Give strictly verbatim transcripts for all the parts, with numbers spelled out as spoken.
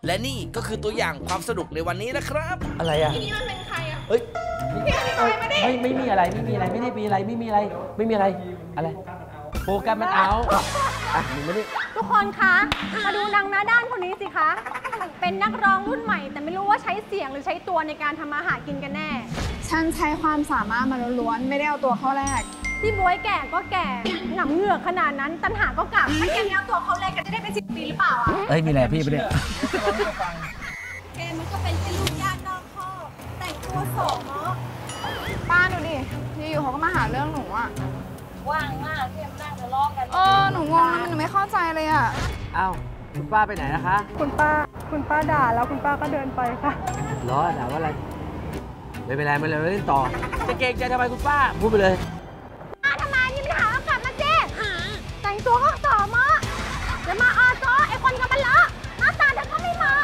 และนี่ก็คือตัวอย่างความสนุกในวันนี้นะครับอะไรอ่ะทีนี้มันเป็นใครอ่ะเฮ้ยพี่อธิบายมาดิไม่ไม่มีอะไรไม่มีอะไรไม่ได้มีอะไรไม่มีอะไรไม่มีอะไรอะไรโฟกัสมันเอาอ่ะมึงไม่ได้ทุกคนคะมาดูนางหน้าด้านคนนี้สิคะเป็นนักร้องรุ่นใหม่แต่ไม่รู้ว่าใช้เสียงหรือใช้ตัวในการทำมาหากินกันแน่ฉันใช้ความสามารถมาล้วนๆไม่ได้เอาตัวเข้าแรกพี่บ๊วยแก่ก็แก่หนำเหงือกขนาดนั้นตันหาก็กลับถ้าอย่างนี้เอาตัวเขาแรกกันจะได้เป็นสิบปีหรือเปล่าอ่ะเอ้ยมีอะไรพี่ไปเนี่ยแกมันก็เป็นแค่ลูกญาตินอกข้อแต่งตัวสองเนาะป้าดูดิอยู่เขาก็มาหาเรื่องหนูอ่ะว่างมากที่นั่งทะเลาะกันเออหนูงงนะมันไม่เข้าใจเลยอ่ะอ้าวคุณป้าไปไหนนะคะคุณป้าคุณป้าด่าแล้วคุณป้าก็เดินไปค่ะล้อด่าว่าอะไรไม่เป็นไรไม่เป็นไรเล่นต่อจะเก่งใจทำไมคุณป้าพูดไปเลยป้าทำไมนี่ไม่หาโอกาสมาเจ๊แต่งตัวก็สอมอ่ะจะมาอาซ้อไอคนกับมันละหน้าตาเธอก็ไม่เหมาะ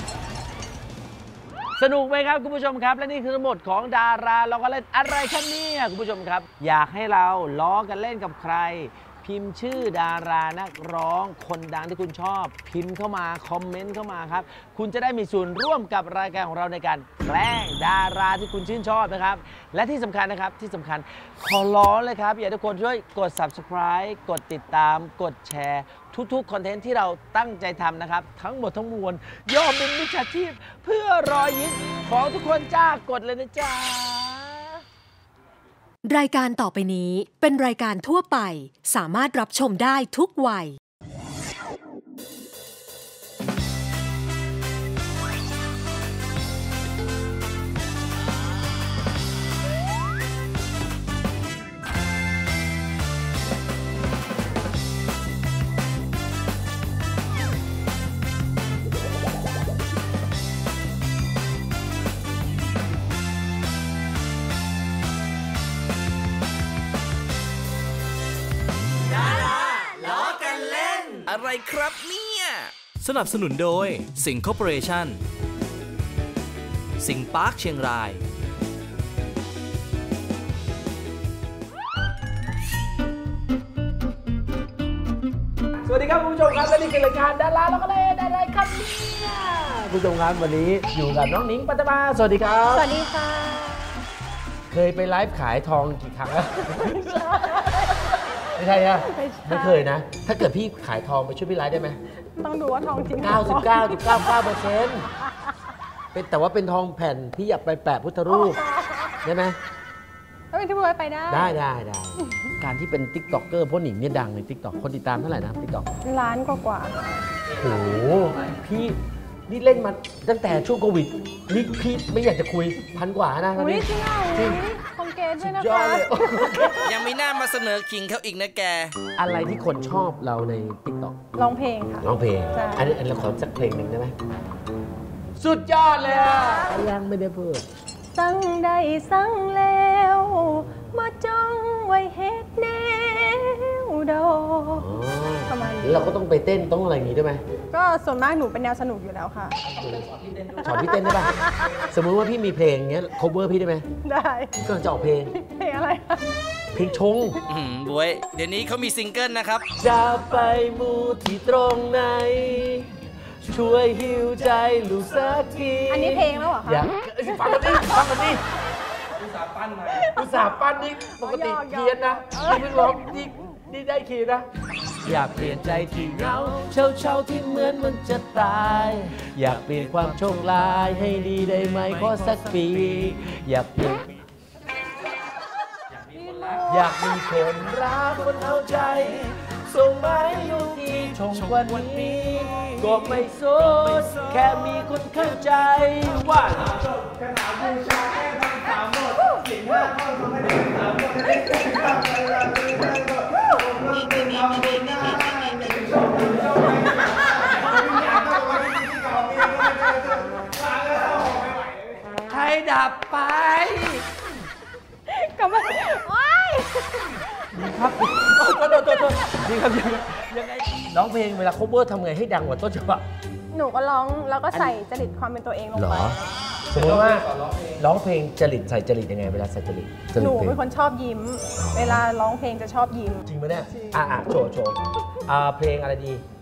สนุกไหมครับคุณผู้ชมครับและนี่คือทั้งหมดของดาราเราก็เล่นอะไรครับเนี่ยคุณผู้ชมครับอยากให้เราล้อกันเล่นกับใครพิมพ์ชื่อดารานักร้องคนดังที่คุณชอบพิมพ์เข้ามาคอมเมนต์เข้ามาครับคุณจะได้มีส่วนร่วมกับรายการของเราในการแกล้งดาราที่คุณชื่นชอบนะครับและที่สำคัญนะครับที่สำคัญขอร้องเลยครับอยากให้ทุกคนช่วยกด ซับสไครบ์ กดติดตามกดแชร์ทุกๆคอนเทนต์ที่เราตั้งใจทำนะครับทั้งหมดทั้งมวลยอมเป็นมิจฉาชีพเพื่อรอยยิ้มของทุกคนจ้ากดเลยนะจ๊ะรายการต่อไปนี้เป็นรายการทั่วไปสามารถรับชมได้ทุกวัยอะไรครับเนี่ยสนับสนุนโดยสิงห์คอร์ปอเรชั่นสิงห์ปาร์คเชียงรายสวัสดีครับคุณผู้ชมครับและนี่คือรายการดาราเราก็เล่นอะไรครับเนี่ยคุณผู้ชมครับวันนี้อยู่กับน้องหนิงปัตมาสวัสดีครับสวัสดีค่ะเคยไปไลฟ์ขายทองกี่ครั้งแล้วไม่ใช่อะไม่เคยนะถ้าเกิดพี่ขายทองไปช่วยพี่ไลฟ์ได้ไหมต้องดูว่าทองจริงเก้าสิบเก้าจุดเก้าเก้าเปอร์เซ็นต์ เป็นแต่ว่าเป็นทองแผ่นพี่อยากไปแปะพุทธรูปได้ไหมก็เป็นที่พูดไปได้ได้ได้ได้การที่เป็นติ๊กต็อกเกอร์เพราะหนิงเนี่ยดังในติ๊กต็อกคนติดตามเท่าไหร่นะติ๊กต็อกล้านกว่าโอ้โหพี่นี่เล่นมาตั้งแต่ช่วงโควิดนี่พี่ไม่อยากจะคุยพันกว่านะตอนนี้จริงจริงคอนเกตด้วยนะคะยังมีหน้ามาเสนอขิงเขาอีกนะแกอะไรที่คนชอบเราในติ๊กต็อกร้องเพลงค่ะร้องเพลงอันนี้อันเราขอสักเพลงหนึ่งได้ไหมสุดยอดเลยอ่ะยังไม่ได้พูดสั่งได้สั่งแล้วมาจ้องไว้เฮ็ดแนวดอกประมาณนี้เราก็ต้องไปเต้นต้องอะไรอย่างนี้ได้ไหมก็ส่วนมากหนูเป็นแนวสนุกอยู่แล้วค่ะสอนพี่เต้นได้ป่ะสมมติว่าพี่มีเพลงเงี้ย cover พี่ได้ไหมได้ก็จะออกเพลงเพลงอะไรเพลงชงบวยเดี๋ยวนี้เขามีซิงเกิลนะครับจะไปมูที่ตรงไหนช่วยหิวใจลูกสักทีอันนี้เพลงแล้วเหรอคะอย่าฟังกันดิฟังกันดิอุตส่าห์ปั้นมาอุตส่าห์ปั้นนี่ปกติเพี้ยนนะนี่เพิ่งร้องนี่นี่ได้คีย์นะอยากเปลี่ยนใจที่เหงาเช่าเช่าที่เหมือนมันจะตายอยากเปลี่ยนความโชคร้ายให้ดีได้ไหมขอสักปีอยากเปลี่ยนอยากมีคนรักคนเอาใจส่งมาให้ลูกอีชงวันนี้ก็ไม่สนแค่มีคนเข้าใจว่าขนาดผู้ชายทำสามหมดสิ่งห้าข้อทำไม่ได้สามหมดไม่ได้ทำอะไรไม่ได้ใครดับไปกลับมาโอ๊ยครับโทษโทษโทษนี่ครับยังไงร้องเพลงเวลา cover ทำไงให้ดังกว่าต้นฉบับหนูก็ร้องแล้วก็ใส่จริตความเป็นตัวเองลงไปสมมติว่าร้องเพลงจริตใส่จริตยังไงเวลาใส่จริตหนูเป็นคนชอบยิ้มเวลาร้องเพลงจะชอบยิ้มจริงไหมเนี่ยอ่ะอ่ะโชว์โชว์อ่าเพลงอะไรดี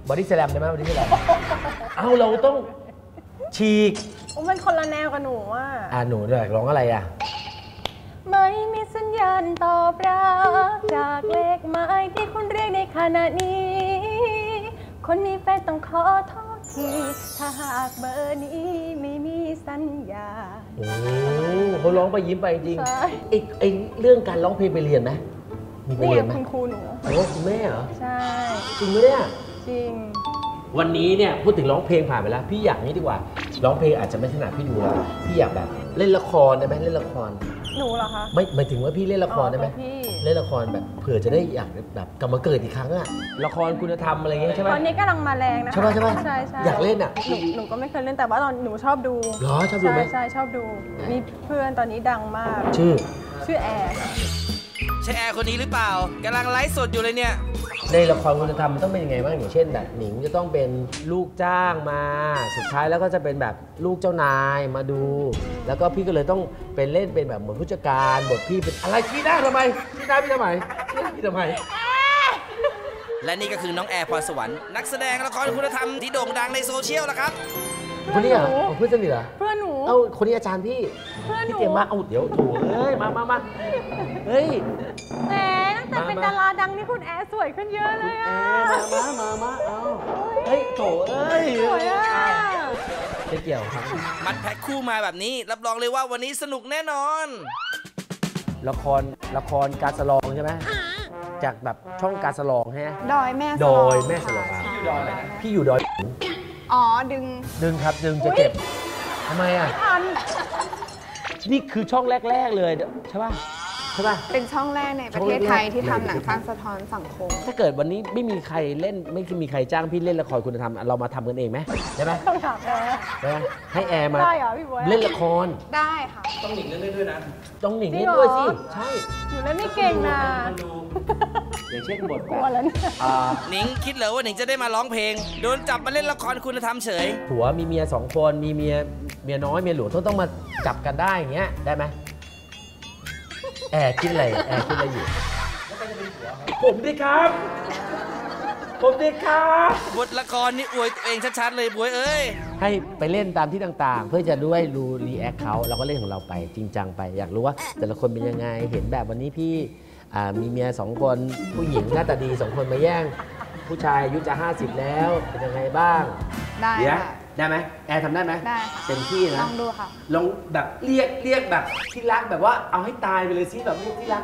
บอดี้สแลมได้ไหมบอดี้สแลมเอาเราต้องฉีกมันคนละแนวกับหนูอ่ะอ่าหนูอยากร้องอะไรอ่ะไม่มีสัญญาณตอบรับจากเลขหมายที่คุณเรียกในขณะนี้คนมีแฟนต้องขอโทษทีถ้าหากเบอร์นี้ไม่มีสัญญาณโอ้เขาร้องไปยิ้มไปจริงใช่ไอ้ไอ้เรื่องการร้องเพลงไปเรียนไหมมีไปนี่เรียนไหมคุณครูหนูโอ้คุณแม่เหรอใช่จริงไหมเนี่ยจริงวันนี้เนี่ยพูดถึงร้องเพลงผ่านไปแล้วพี่อยากนี้ดีกว่าร้องเพลงอาจจะไม่ถนัดพี่ดูแล้วพี่อยากแบบเล่นละครได้ไหมเล่นละครหนูเหรอคะไม่หมายถึงว่าพี่เล่นละครได้ไหมอ๋อพี่เล่นละครแบบเผื่อจะได้อยากแบบกลับมาเกิดอีกครั้งอะละครคุณธรรมอะไรเงี้ยใช่ไหมตอนนี้กำลังมาแรงนะคะใช่ไหมใช่ไหมใช่ใช่อยากเล่นอะหนูหนูก็ไม่เคยเล่นแต่ว่าตอนหนูชอบดูเหรอชอบดูไหมใช่ใช่ชอบดู มีเพื่อนตอนนี้ดังมากชื่อชื่อแอร์ค่ะใช่แอร์คนนี้หรือเปล่ากำลังไลฟ์สดอยู่เลยเนี่ยในละครคุณธรรมมันต้องเป็นยังไงบ้างอย่างเช่นแบบหนิงจะต้องเป็นลูกจ้างมา สุดท้ายแล้วก็จะเป็นแบบลูกเจ้านายมาดู แล้วก็พี่ก็เลยต้องเป็นเล่นเป็นแบบเหมือนผู้จัดการบทพี่เป็นอะไรชี้หน้าทำไมชี้หน้าพี่ทำไมชี้หน้าพี่ทำไมและนี่ก็คือน้องแอร์พรสวรรค์นักแสดงละครคุณธรรมที่โด่งดังในโซเชียลละครับคนนี้เหรอเอาเพื่อนสนิทเหรอเพื่อนหนูเอ้าคนนี้อาจารย์พี่เพื่อนหนูพี่เตรียมมาเอาเดี๋ยวโถูเอ้ยมามามาเฮ้ยแหมตั้งแต่เป็นมามาดาราดังนี่คุณแอร์สวยขึ้นเยอะเลยเออ่ะอมามามาเอาเฮ้ยโถเอ้ยสวยอ่ะไม่เกี่ยวครับมัดแพ็คคู่มาแบบนี้รับรองเลยว่าวันนี้สนุกแน่นอนละครละครการสลองใช่ไหมจากแบบช่องการสลองใช่ไหมดอยแม่สดลอยงแม่สลองค่ะอ่ะใช่พี่อยู่ดอยอ๋อ ดึงดึงครับดึงจะเจ็บทำไมอ่ะทันนี่คือช่องแรก ๆ เลยใช่ป่ะใช่ป่ะเป็นช่องแรกในประเทศไทยที่ทำหนังสั้นสะท้อนสังคมถ้าเกิดวันนี้ไม่มีใครเล่นไม่มีใครจ้างพี่เล่นละครคุณธรรมเรามาทำกันเองไหมได้ไหมต้องถามแอร์ได้ไหมให้แอร์มาได้เหรอพี่บ๊วยเล่นละครได้ค่ะต้องหนิงจริเล่งนเหรอด้วยสิใช่หนูเล่นไม่เก่งนะอย่างเช่นบทกแบลัวบแล้วเนี่ยอ่าหนิงคิดเหรอว่าหนิงจะได้มาร้องเพลง โดนจับมาเล่นละครคุณธรรมเฉยผัวมีเมียสองคนมีเมียเมียน้อยเมียหลวงต้องต้องมาจับกันได้อย่างเงี้ยได้ไหมแอร์คิดอะไรแอร์คิดอะไรอยู่ผมดิครับ ผมดิครับบทละครนี่อวยตัวเองชัดๆเลยบวยเอ้ยให้ไปเล่นตามที่ต่างๆ เพื่อจะด้วยรู้รีแอคเขาเราก็เล่นของเราไปจริงจังไป อยากรู้ว่าแต่ละคนเป็นยังไงเห็นแบบวันนี้พี่อ่ามีเมียสองคนผู้หญิงหน้าตาดีสองคนมาแย่ง ผู้ชายอายุจะห้าสิบแล้วเป็นยังไงบ้างได้เดี๋ยวค่ะได้ไหมแอร์ทำได้ไหมได้ค่ะเต็มที่ลนะองดูค่ะลองแบบเรียกเรียกแบบที่รักแบบว่าเอาให้ตายไปเลยสิแบบเรียกที่รัก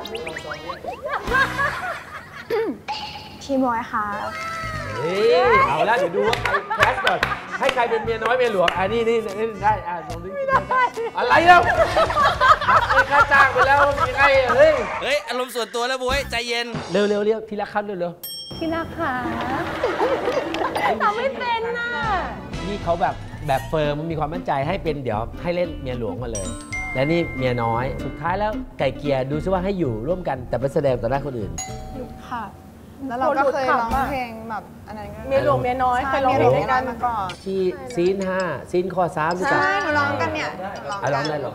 พี่บอยค่ะเฮ้ยเอาละเดี๋ยวดูว่าใครแคสก่อนให้ใครเป็นเมียน้อยเมียหลวงอ่ะนี่นี่นี่ได้อ่ะลองดูอะไรแล้วไอ้ค่าจ้างไปแล้วมีใครอ่ะเฮ้ยเฮ้ย อารมณ์ส่วนตัวแล้วบวยใจเย็นเร็วเร็วเร็วที่รักครับเร็วเร็วที่รักค่ะทำไม่เป็นน่ะนี่เขาแบบแบบเฟิร์มมีความมั่นใจให้เป็นเดี๋ยวให้เล่นเมียหลวงมาเลย และนี่เมียน้อยสุดท้ายแล้วไก่เกลียดูซิว่าให้อยู่ร่วมกันแต่ไปแสดงต่อหน้าคนอื่นค่ะ แล้วเราก็เคยร้องเพลงแบบอันนั้นก็เมียหลวงเมียน้อยเคยร้องเพลงด้วยกันมาก่อนที่ซีนห้าซีนข้อสามรู้จักใช่หนูร้องกันเนี่ยร้องอ่ะร้องได้กันเหรอ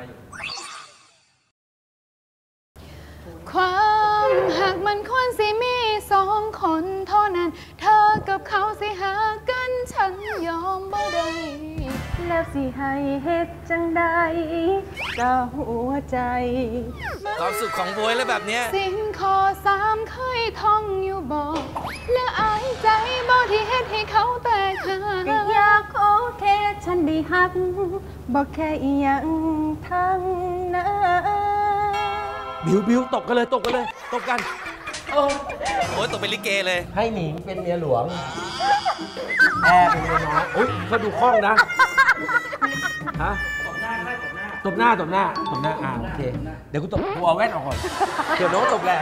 ความหักมันควรสิมีสองคนเท่านั้น เธอกับเขาสิหากันฉันยอมบ่ได้แล้วสิให้เฮ็ดจังใดก็หัวใจความสุขของบวยแล้วแบบเนี้ยสิ่งข้อสามเคยท่องอยู่บอกและอายใจบ่ที่เฮ็ดให้เขาแตกหักก็อยากโอเคฉันได้ฮักบอกแค่อีหยังทั้งนั้นบิวบิวตกกันเลยตกกันเลยตกกันโอ้โอ้ยตกเป็นลิเกเลยให้หนิงเป็นเมียหลวงแอร์เป็นเมียน้อยโอ้ยเขาดูคล่องนะฮะตบหน้าตบหน้าตบหน้าตบหน้าอ่าโอเคเดี๋ยวกูตบกูเอาแว่นออกก่อนเดี๋ยวน้องตบแรง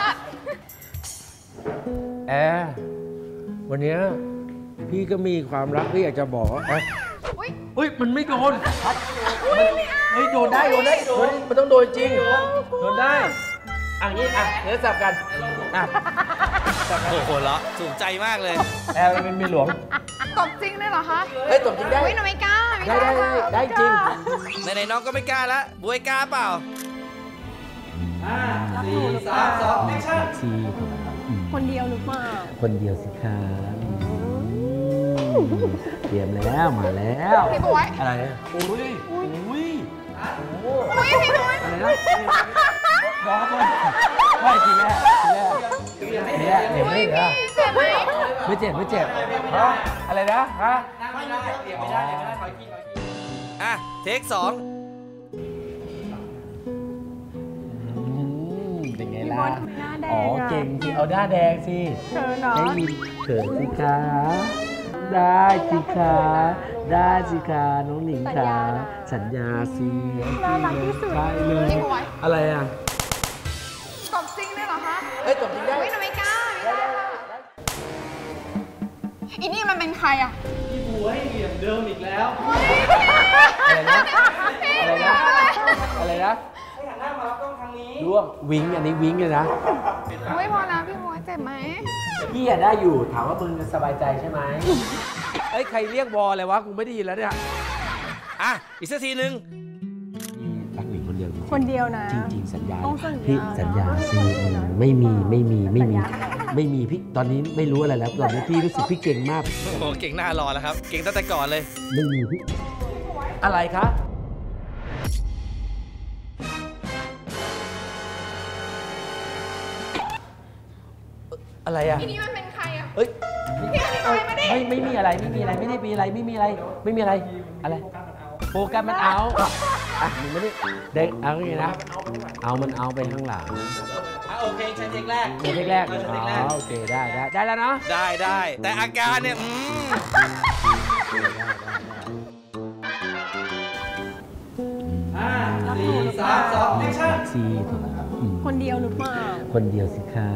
แอร์วันเนี้ยพี่ก็มีความรักที่อยากจะบอกว่าเอ้ยเฮ้ยมันไม่โดนเฮ้ยโดนได้โดนได้โดนมันต้องโดนจริงโดนได้อ่ะงี้อ่ะเดี๋ยวสับกันอ่ะโอ้โหเหรอถูกใจมากเลยแอร์เป็นเมียหลวงตบจริงเลยเหรอคะเฮ้ยตบจริงได้อุ้ยหนูไม่กล้าไม่กได้ล้าได้ได้ได้จริงไหนๆน้องก็ไม่กล้าละบวยกล้าเปล่าสี่คนเดียวหรือเปล่าคนเดียวสิครับเตรียมแล้วมาแล้วพี่บ๊วยอะไรโอ้ยโอ้ยโอ้ยอุ้ยพี่บ๊วยอะไรนะร้องเลยไม่ทีแรกทีแรกทีแรกเห็นไหมเหรอเจ็บไหมไม่เจ็บไม่เจ็บฮะอะไรนะฮะไม่ได้เดี๋ยวไม่ได้เดี๋ยวไม่ได้ถอยขี้ถอยขี้อ่ะเทคสองเป็นไงพี่ล่ะบอยทำไมหน้าแดงอ๋ออะเก่งจริงเอาหน้าแดงสิเธอเนาะได้ยินเขินสิคะได้สิคะได้สิคะน้องหนิงคะสัญญาสิน่ารักที่สุดใช่เลยพี่บ๊วยอะไรอ่ะตบจริงด้วยเหรอคะเอ้ยจบจริงได้อุ้ยหนูไม่กล้าไม่กล้าอีนี่มันเป็นใครอ่ะพี่บัวให้เหลี่ยมเดิมอีกแล้วอะไรนะอะไรนะอะไรนะให้หันหน้ามารับกล้องทางนี้ร่วงวิงอันนี้วิงเลยนะอุ้ยพอแล้วพี่บ๊วยเจ็บไหมพี่อะได้อยู่ถามว่ามึงสบายใจใช่ไหมเอ้ยใครเรียกวออะไรวะกูไม่ได้ยินแล้วเนี่ยอ่ะอีกสักทีหนึ่งพี่รักหนิงคนเดียวจริงๆคนเดียวนะจริงๆสัญญาต้องสัญญาพี่สัญญาเนอะสิไม่มีไม่มีไม่มีสัญญาอะไรไม่มีพี่ตอนนี้ไม่รู้อะไรแล้วตอนนี้พี่รู้สึกพี่เก่งมากโอ้โหเก่งหน้ารอแล้วครับ เก่งตั้งแต่ก่อนเลยไม่มีพี่อะไรคะอะไรอ่ะอีนี่มันเป็นใครอ่ะเอ้ยพี่อธิบายมาดิไม่ไม่มีอะไรไม่มีอะไรไม่ได้มีอะไรไม่มีอะไรไม่มีอะไรอะไรโฟกัสมันเอาอ่ะมึงไม่ได้เด็กเอาไงนะเอามันเอาไปข้างหลังอ่ะโอเคใช้เทคแรกเทคแรกอ๋อโอเคได้ได้ได้แล้วเนาะได้ได้แต่อาการเนี่ยอืมสี่สามสองแอคชั่นสี่คนเดียวหรือเปล่าคนเดียวสิครับ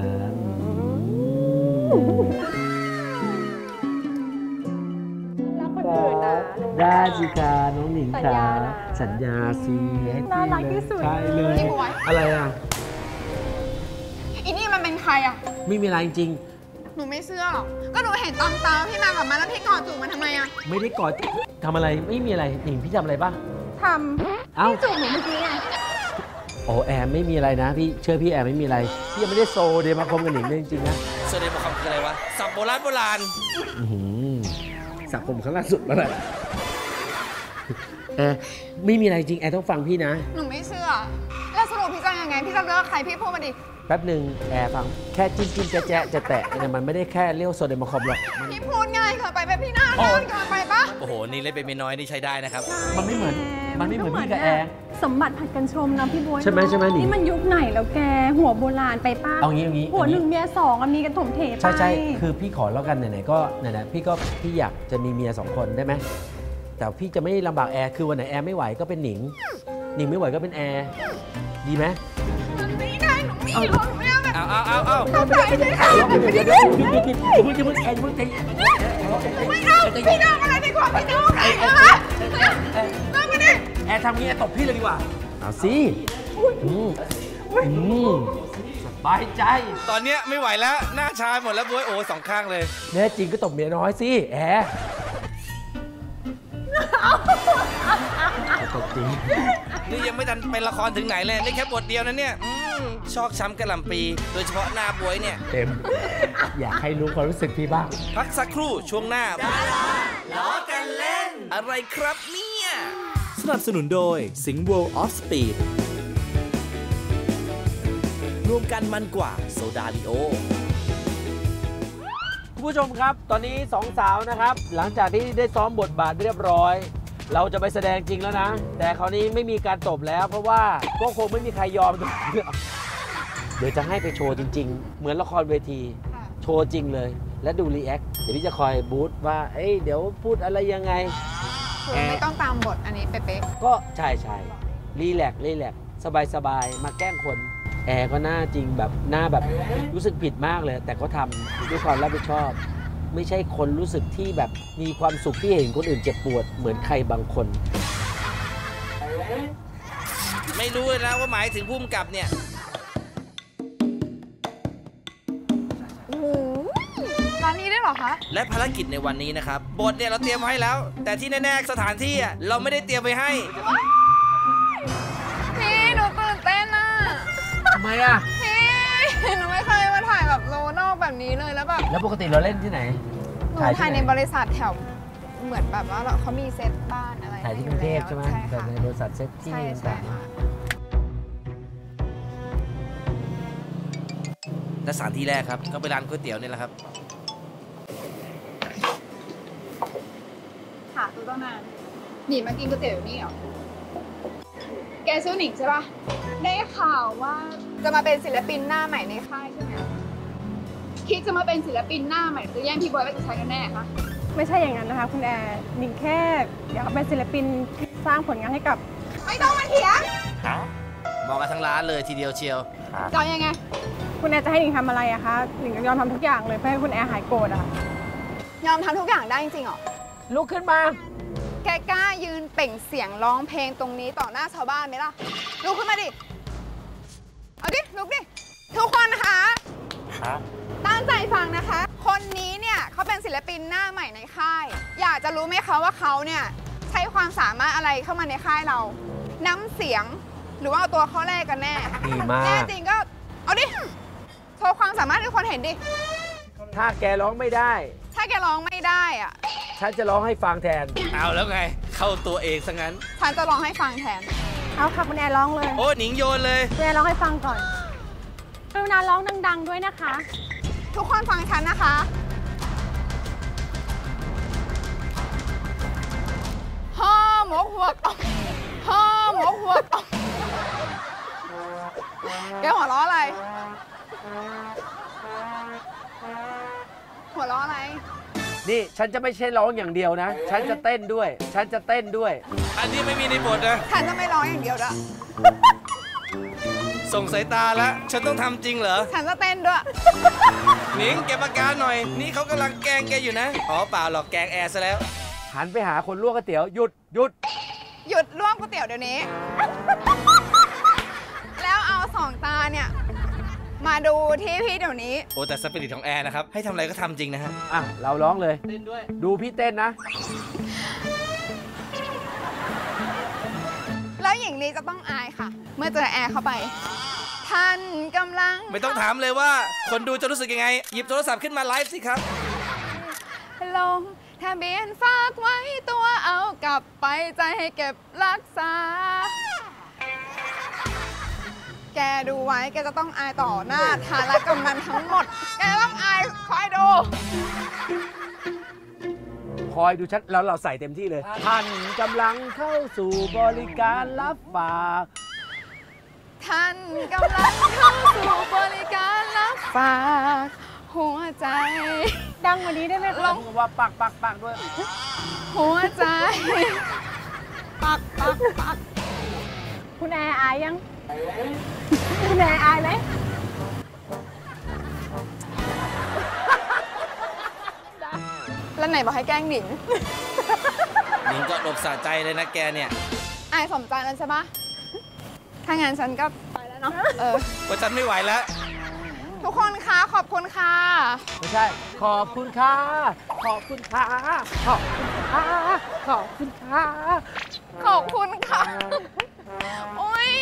รักคนอื่นนะได้สิคะน้องหนิงสัญค่ะญานะสัญญาสิให้น่ารักที่สุดใช่เลยพี่บ๊วยอะไรอ่ะอีนี่มันเป็นใครอ่ะไม่มีอะไรจริงหนูไม่เชื่อหรอกก็หนูเห็นตอนตาพี่มากับมันแล้วพี่กอดจูบมันทำไมอ่ะไม่ได้กอดทำอะไรไม่มีอะไรหนิงพี่ทำอะไรป่ะทเอ้าำจูบหนูเมื่อกี้ไงโอ้แอมไม่มีอะไรนะพี่เชื่อพี่แอมไม่มีอะไรพี่ยังไม่ได้โซเดมาคมกับหนิงเลยจริงๆนะโซเดียมคำคืออะไรวะสับโบราณโบราณอื้อหือสับผมครั้งล่าสุดเมื่อไหร่แอร์ไม่มีอะไรจริงแอร์ต้องฟังพี่นะหนูไม่เชื่อ แล้วสรุปพี่จะยังไง พี่จะเลิกใครพี่พูดมาดิแป๊บหนึ่งแอร์ฟังแค่จิ้มจิ้มแจ๊ะแจ๊ะจะแตะเนี่ยมันไม่ได้แค่เรียกว่าโซเดียมคอมหรอกมันพี่พูดง่ายเกินไปแบบพี่หน้าด้านเกินไปปะโอ้โห นี่เล่นเป็นเมียน้อยนี่ใช้ได้นะครับมันไม่เหมือนมันไม่เหมือนพี่กับแอร์สมบัติผัดกันชมนะพี่บ๊วยใช่ไหมใช่ไหมหนิงนี่มันยุคไหนแล้วแก หัวโบราณไปป้าเอางี้เอางี้หัวเอางี้หนึ่งเมียสองอะมีกันถมเทไปใช่ใช่คือพี่ขอแล้วกันไหนๆก็ไหนๆพี่ก็พี่อยากจะมีเมียสองคนได้ไหมแต่พี่จะไม่ลำบากแอร์คือวันไหนแอร์ไม่ไหวก็เป็นหนิงหนิงไม่ไหวก็เป็นแอร์ดีไหมมันไม่ได้หนูไม่ยอมหนูไม่เอาแบบเอาเอาเอาเอาเข้าใจไหมคะเดี๋ยวเดี๋ยวเดี๋ยวเดี๋ยวเดี๋ยวเดี๋ยวเดี๋ยวแอร์เดี๋ยวใจไม่เอาพี่น้องอะไรดีกว่าพี่น้องอะไรนะคะเลิกมาดิแอร์ทำงี้แอร์ตบพี่เลยดีกว่าเอาสิอืมอืมสบายใจตอนเนี้ยไม่ไหวแล้ว หน้าชาหมดแล้วบวยโอ้สองข้างเลยแน่จริงก็ตบเมียน้อยสิแอร์ตบจริงนี่ยังไม่ทันเป็นละครถึงไหนเลยนี่แค่บทเดียวนะเนี่ยอืมชอกช้ำกระหล่ำปี โดยเฉพาะหน้าบวยเนี่ยเต็ม อยากให้รู้ความรู้สึกพี่บ้างพักสักครู่ช่วงหน้าล้อกันเล่น อะไรครับเนี่ยสนับสนุนโดย Sing World of Speed รวมกันมันกว่าโซดาลิโอคุณผู้ชมครับ ตอนนี้สองสาวนะครับ หลังจากที่ได้ซ้อมบทบาทเรียบร้อย เราจะไปแสดงจริงแล้วนะ แต่คราวนี้ไม่มีการตบแล้ว เพราะว่าก็คงไม่มีใครยอม เดี๋ยวจะให้ไปโชว์จริง ๆ เหมือนละครเวที โชว์จริงเลย และดูรีแอคเดี๋ยวพี่จะคอยบูธว่า เอ้ยเดี๋ยวพูดอะไรยังไงคือไม่ต้องตามบทอันนี้เป๊ะก็ใช่ใช่รีแลกซ์รีแลกซ์สบายสบายมาแกล้งคน แอร์ก็หน้าจริงแบบหน้าแบบรู้สึกผิดมากเลย แต่เขาทำด้วยความรับผิดชอบ ไม่ใช่คนรู้สึกที่แบบมีความสุขที่เห็นคนอื่นเจ็บปวดเหมือนใครบางคนไม่รู้เลยนะว่าหมายถึงพุ่มกับเนี่ยๆโอ้โหร้านนี้ได้เหรอคะและภารกิจในวันนี้นะครับ บทเนี่ยเราเตรียมไว้ให้แล้ว แต่ที่แน่ๆสถานที่อะเราไม่ได้เตรียมไว้ให้พี่หนูตื่นเต้นอ่ะทำไมอ่ะพี่หนูไม่เคยมาถ่ายแบบโลนอกแบบนี้เลยแล้วแบบแล้วปกติเราเล่นที่ไหนหนูถ่ายในบริษัทแถวเหมือนแบบว่าเราเขามีเซตบ้านอะไรถ่ายที่กรุงเทพใช่ไหมใช่แต่ค่ะในบริษัทเซ็ตที่ใช่ใช่ต่างค่ะและสถานที่แรกครับก็ไปร้านก๋วยเตี๋ยวนี่แหละครับค่ะตัวต้องนานหนีมากินก๋วยเตี๋ยวนี่เหรอแกชื่อหนิงใช่ปะได้ข่าวว่าจะมาเป็นศิลปินหน้าใหม่ในค่ายใช่ไหมคิดจะมาเป็นศิลปินหน้าใหม่จะแย่งพี่บอยไว้จากใครกันแน่คะไม่ใช่อย่างนั้นนะคะคุณแอร์หนิงแค่อยากเป็นศิลปินที่สร้างผลงานให้กับไม่ต้องมาเถียงบอกกันทั้งร้านเลยทีเดียวเชียวจะเอายังไงคุณแอร์จะให้หนิงทำอะไรอะคะหนิงยอมทำทุกอย่างเลยเพื่อให้คุณแอร์หายโกรธอะยอมทำทุกอย่างได้จริงๆเหรอๆลุกขึ้นมาแกกล้ายืนเปล่งเสียงร้องเพลงตรงนี้ต่อหน้าชาวบ้านไหมล่ะลุกขึ้นมาดิเอาดิลุกดิทุกคนนะคะตั้งใจฟังนะคะ คนนี้เนี่ยเขาเป็นศิลปินหน้าใหม่ในค่าย อยากจะรู้ไหมคะว่าเขาเนี่ยใช้ความสามารถอะไรเข้ามาในค่ายเรา น้ำเสียงหรือว่าเอาตัวเขาแรกกันแน่ดีมากแน่จริงก็เอาดิโชว์ความสามารถให้คนเห็นดิถ้าแกร้องไม่ได้ถ้าแกร้องไม่ได้อะฉันจะร้องให้ฟังแทนเอาแล้วไงเข้าตัวเองซะงั้นฉันจะร้องให้ฟังแทนเอาค่ะคุณแอร์ร้องเลยโอ้หนิงโยนเลยคุณแอร์ร้องให้ฟังก่อนกรุณาร้องดังๆด้วยนะคะทุกคนฟังฉันนะคะห่อหมกหัวกห่อหมกหัวกแกหัวเราะอะไร หัวเราะอะไรนี่ฉันจะไม่ใช่ร้องอย่างเดียวนะ ฉันจะเต้นด้วย ฉันจะเต้นด้วยอันนี้ไม่มีในบทนะฉันจะไม่ร้องอย่างเดียวด้วยส่งสายตาแล้วฉันต้องทำจริงเหรอฉันจะเต้นด้วยหนิงเก็บอาการหน่อย นี่เขากำลังแกล้งแกอยู่นะ อ๋อเปล่าหรอกแกล้งแอร์ซะแล้วหันไปหาคนลวกก๋วยเตี๋ยวหยุดหยุดหยุดลวกก๋วยเตี๋ยวเดี๋ยวนี้ แล้วเอาสองตาเนี่ย มาดูที่พี่เดี๋ยวนี้โอ้แต่สปิริตของแอร์นะครับ ให้ทำอะไรก็ทำจริงนะฮะอ่ะ เราร้องเลย ดูพี่เต้นนะแล้วหญิงลีจะต้องอายค่ะ เมื่อเจอแอร์เข้าไป ท่านกำลังไม่ต้องถามเลยว่า คนดูจะรู้สึกยังไง หยิบโทรศัพท์ขึ้นมาไลฟ์สิครับลงทะเบียนฝากไว้ตัวเอากลับไปใจให้เก็บรักษา แกดูไว้แกจะต้องอายต่อหน้าฐานะกำนันทั้งหมด แกต้องอายคอยดูคอยดูชัดแล้วเราใส่เต็มที่เลย ท่านกำลังเข้าสู่บริการรับฝากท่านกำลังเข้าสู่บริการรับฝากหัวใจดังกว่านี้ได้ไหมลคะงว่าปักปักปักด้วยหัวใจ ปักปักปักคุณแอร์อายยัง คุณแอร์อายไหมแล้วไหนบอกให้แกล้งหนิงหนิงก็หลบสะใจเลยนะแกเนี่ยอายสมใจแล้วใช่ปะถ้างั้นฉันก็ไปแล้วเนาะ เออว่าฉันไม่ไหวแล้วทุกคนคะขอบคุณค่ะไม่ใช่ ขอบคุณค่ะ ขอบคุณค่ะ ขอบคุณค่ะ ขอบคุณค่ะขอบคุณค่ะ โอ๊ย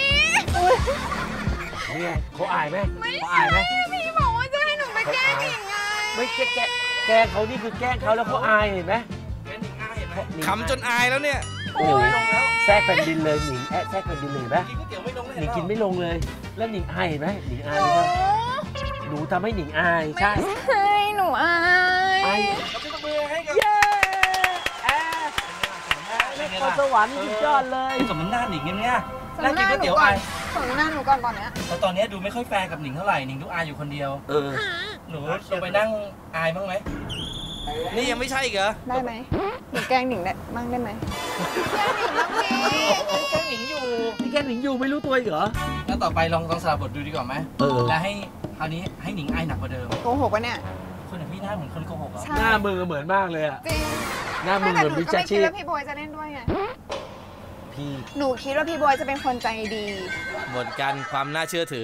นี่ไงเขาอายไหมไม่เขาใช่อายไหมพี่บอกว่าจะให้หนูไปแกล้งหนิงไงไม่แกแกแกล้งเขานี่คือแกล้งเขาแล้วเขาอายเห็นไหมขำจนอายแล้วเนี่ยโอ้โหแทรกแผ่นดินเลยหนิงแอะแทรกแผ่นดินเลยเห็นไหมกินก๋วยเตี๋ยวไม่ลงเลยหนิงกินไม่ลงเลย แล้วหนิงอายเห็นไหมหนิงอายหนูไหมหนูทำให้หนิงอายใช่ไม่ใช่หนูอายอายเราเป็นมือให้กับเย้แอร์แอร์นครสวรรค์สุดยอดเลยสมน้ำหน้าหนิงเนี่ยสมหน้าหนูก่อนสมหน้าหนูก่อนตอนเนี้ยแต่ตอนนี้ดูไม่ค่อยแฟร์กับหนิงเท่าไหร่ หนิงดูอายอยู่คนเดียวเออหนูลงไปนั่งอายบ้างไหม นี่ยังไม่ใช่อีกเหรอได้ไหมหนูแกล้งหนิงได้บ้างได้ไหมแกล้งหนิงบ้างพี่แกล้งหนิงอยู่นี่แกหนิงอยู่ไม่รู้ตัวอีกเหรอแล้วต่อไปลองลองสลับบทดูดีกว่าไหมเออแล้วให้คราวนี้ให้หนิงอายหนักกว่าเดิมโกหกปะเนี่ยคนอย่างพี่หน้าเหมือนคนโกหกเหรอใช่หน้ามือเหมือนมากเลยอะจริงหน้ามือเหมือนแต่หนูวิก็ชาไม่ชีคิดพว่าพี่บอยจะเล่นด้วยไงพี่หนูคิดว่าพี่บอยจะเป็นคนใจดีหมดกันความน่าเชื่อถือ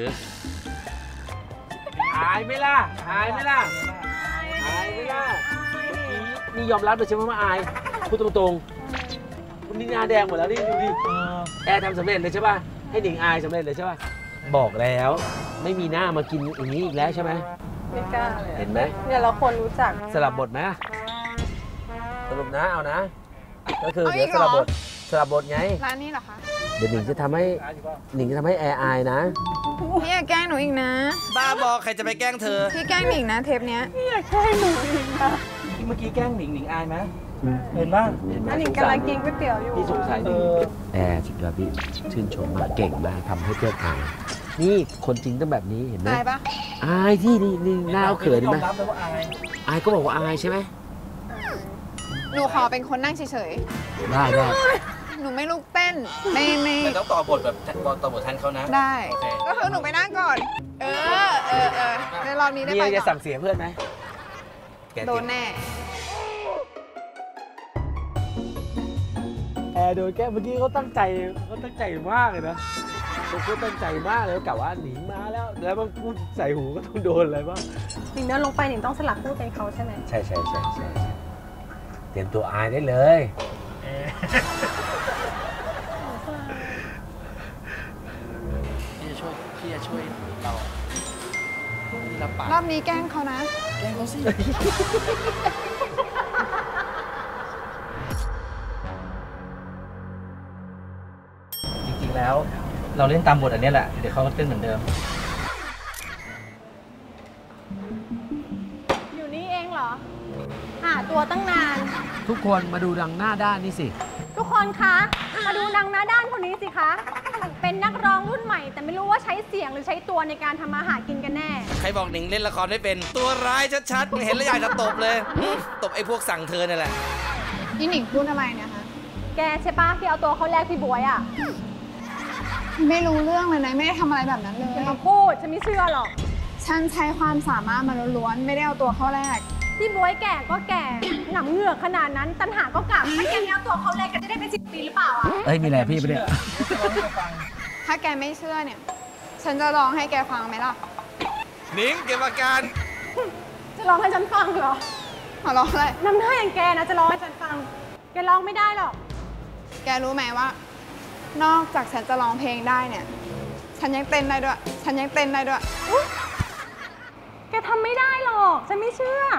อายไหมล่ะ อายไหมล่ะ อายไหมล่ะนี่ยอมรับเลยใช่ไหมว่าอาย พูดตรงๆคุณนี่หน้าแดงหมดแล้วนี่ดูดิแอร์ทำสำเร็จเลยใช่ป่ะ ให้หนิงอายสำเร็จเลยใช่ป่ะ บอกแล้วไม่มีหน้ามากินอย่างนี้อีกแล้วใช่ไหมไม่กล้าเลยเห็นไหมเนี่ยเราคนรู้จักสลับบทไหมตรุปนะเอานะ ก็คือเอาอีเดี๋ยวกสเหรอลับบทสลับบทไงร้านนี้เหรอคะเดี๋ยวหนิงจะทำให้หนิงจะทำให้แอร์อายนะพี่อย่าแกล้งหนูอีกนะบ้าบอใครจะไปแกล้งเธอพี่แกล้งหนิงนะเทปเนี้ยเมื่อกี้แกล้งหนิงหนิงอายไหมเห็นป่ะอันนี้กำลังกินก๋วยเตี๋ยวอยู่พี่สงสัยหนิงแอร์สุดยอดพี่ชื่นชมมากเก่งมากทำให้เพื่อนอายนี่คนจริงต้องแบบนี้เห็นไหมอายปะอายที่นี่นี่หน้าเขาเขินยอไหมมรับเลยว่าอายอายก็บอกว่าอายใช่ไหมหนูขอเป็นคนนั่งเฉยได้ได้ๆ หนูไม่ลุกเต้นไม่ไม่แต่ต้องต่อบทแบบต่อบทแทนเขานะได้โอเคก็คือหนูไปนั่งก่อน เออ เออเออในรอบนี้ได้นี่ไปจะก่อสั่นงเสียเพื่อนไหมแกโดนแน่แอร์โดนแกเมื่อกี้เขาตั้งใจเขาตั้งใจมากเลยนะเขาพูดตั้งใจมากเลยกะว่าหนีมาแล้ว แล้วมันพูดใส่หูก็ต้องโดนอะไรบ้างหนิงเดินลงไปหนิงต้องสลับพูดเป็นเขาใช่ไหมใช่ใช่ใช่ใช่เตรียมตัวอายได้เลยพี่จะช่วยพี่จะช่วยเราพี่รับปากรอบนี้แกล้งเขานะแกล้งเขาสิ จริงๆแล้วเราเล่นตามบทอันนี้แหละ เดี๋ยวเขาก็เต้นเหมือนเดิมอยู่นี่เองเหรอ หาตัวตั้งนานทุกคนมาดูดังหน้าด้านนี่สิทุกคนคะ มาดูนางหน้าด้านคนนี้สิคะ เป็นนักร้องรุ่นใหม่ แต่ไม่รู้ว่าใช้เสียงหรือใช้ตัวในการทำมาหากินกันแน่ใครบอกหนิงเล่นละครไม่เป็น ตัวร้ายชัดๆ เห็นแล้วอยากจะตบเลยอื้อตบไอ้พวกสั่งเธอเนี่ยแหละนี่หนิงพูดอะไรเนี่ยคะแกใช่ปะที่เอาตัวเขาแลกพี่บวยอ่ะไม่รู้เรื่องเลยนะ ไม่ได้ทำอะไรแบบนั้นเลอย่าย มาพูด ฉันไม่เชื่อหรอกฉันใช้ความสามารถมาล้วนๆ ไม่ได้เอาตัวเข้าแรกพี่บวยแก่ก็แก่ หนำเหงือกขนาดนั้น ตันหาก็กลับ ถ้าแกไม่เอาตัวเขาแลกกันจะได้เป็นสิบปีหรือเปล่าอ่ะเอ้ย มีอะไรพี่ปะเนี่ยถ้าแกไม่เชื่อเนี่ย ฉันจะร้องให้แกฟังไหมล่ะหนิงเก็บอาการจะร้องให้ฉันฟังเหรอขอร้องเลยน้ำหน้าอย่างแกนะจะร้องให้ฉันฟัง แกร้องไม่ได้หรอกแกรู้ไหมว่า นอกจากฉันจะร้องเพลงได้เนี่ย ฉันยังเต้นได้ด้วย ฉันยังเต้นได้ด้วยแกทำไม่ได้หรอก ฉันไม่เชื่อ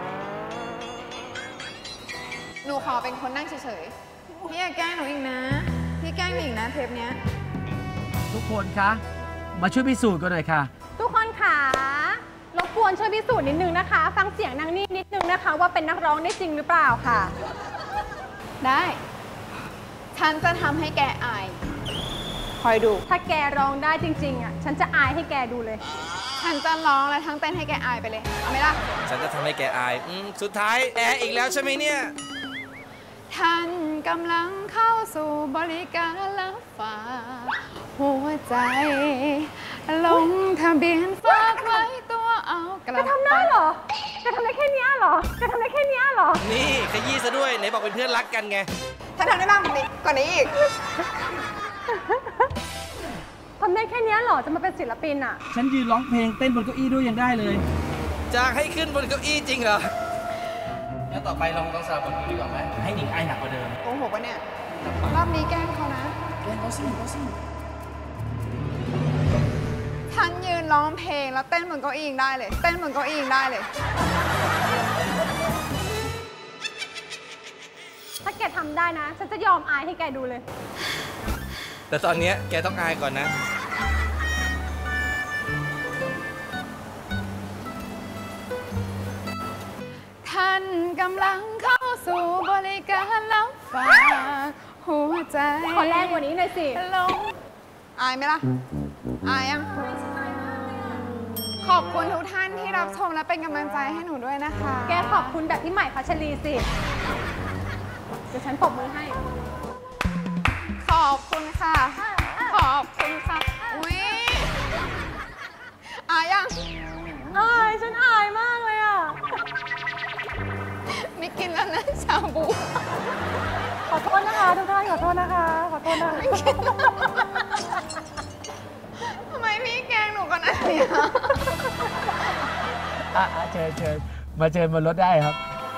หนูขอเป็นคนนั่งเฉยๆ พี่อย่าแกล้งหนูอีกนะ พี่แกล้งหนิงนะเทปเนี้ยทุกคนคะ มาช่วยพิสูจน์กันหน่อยค่ะทุกคนค่ะรบกวนช่วยพิสูจน์นิดนึงนะคะ ฟังเสียงนางนี่นิดนึงนะคะ ว่าเป็นนักร้องได้จริงหรือเปล่าค่ะได้ ฉันจะทำให้แกอาย คอยดูถ้าแกร้องได้จริงๆอ่ะ ฉันจะอายให้แกดูเลยฉันจะร้องและทั้งเต้นให้แกอายไปเลย เอาไหมล่ะฉันจะทำให้แกอายอืมสุดท้ายแอร์อีกแล้วใช่ไหมเนี่ยท่านกำลังเข้าสู่บริการรับฝากหัวใจ ลงทะเบียนฝากไว้ตัวเอากแกลับทำได้เหรอ แกทำได้แค่เนี้ยเหรอ แกทำได้แค่เนี้ยเหรอนี่ขยี้ซะด้วย ไหนบอกเป็นเพื่อนรักกันไงฉันทำได้มากกว่านี้กว่านี้อีกทำได้แค่เนี้ยเหรอ จะมาเป็นศิลปินอ่ะฉันยืนร้องเพลงเต้นบนเก้าอี้ด้วยยังได้เลยจะให้ขึ้นบนเก้าอี้จริงเหรอแล้วต่อไปลองลองสลับบทดูดีกว่าไหมให้หนิงอายหนักกว่าเดิมโกหกปะเนี่ย รอบนี้แกล้งเขานะแกล้งเขาสิเขาสิฉันยืนร้องเพลงแล้วเต้นบนเก้าอี้ยังได้เลย เต้นบนเก้าอี้ยังได้เลยถ้าแกทำได้นะ ฉันจะยอมอายให้แกดูเลยแต่ตอนเนี้ยแกต้องอายก่อนนะท่านกำลังเข้าสู่บริการรับฝากหัวใจขอแรงกว่านี้หน่อยสิลงอายไหมล่ะ อายยังขอบคุณทุกท่านที่รับชมและเป็นกำลังใจให้หนูด้วยนะคะแกขอบคุณแบบพี่ใหม่พัชรีสิ เดี๋ยวฉันปรบมือให้ขอบคุณค่ะ ขอบคุณค่ะอุ้ยอายยังอาย ฉันอายมากเลยอ่ะไม่กินแล้วนะชาบูขอโทษนะคะทุกท่านขอโทษนะคะ ขอโทษนะคะทำไมพี่แกล้งหนูกันอะไรอ่ะอ่ะอ่ะเชิญเชิญมาเชิญบนรถได้ครับ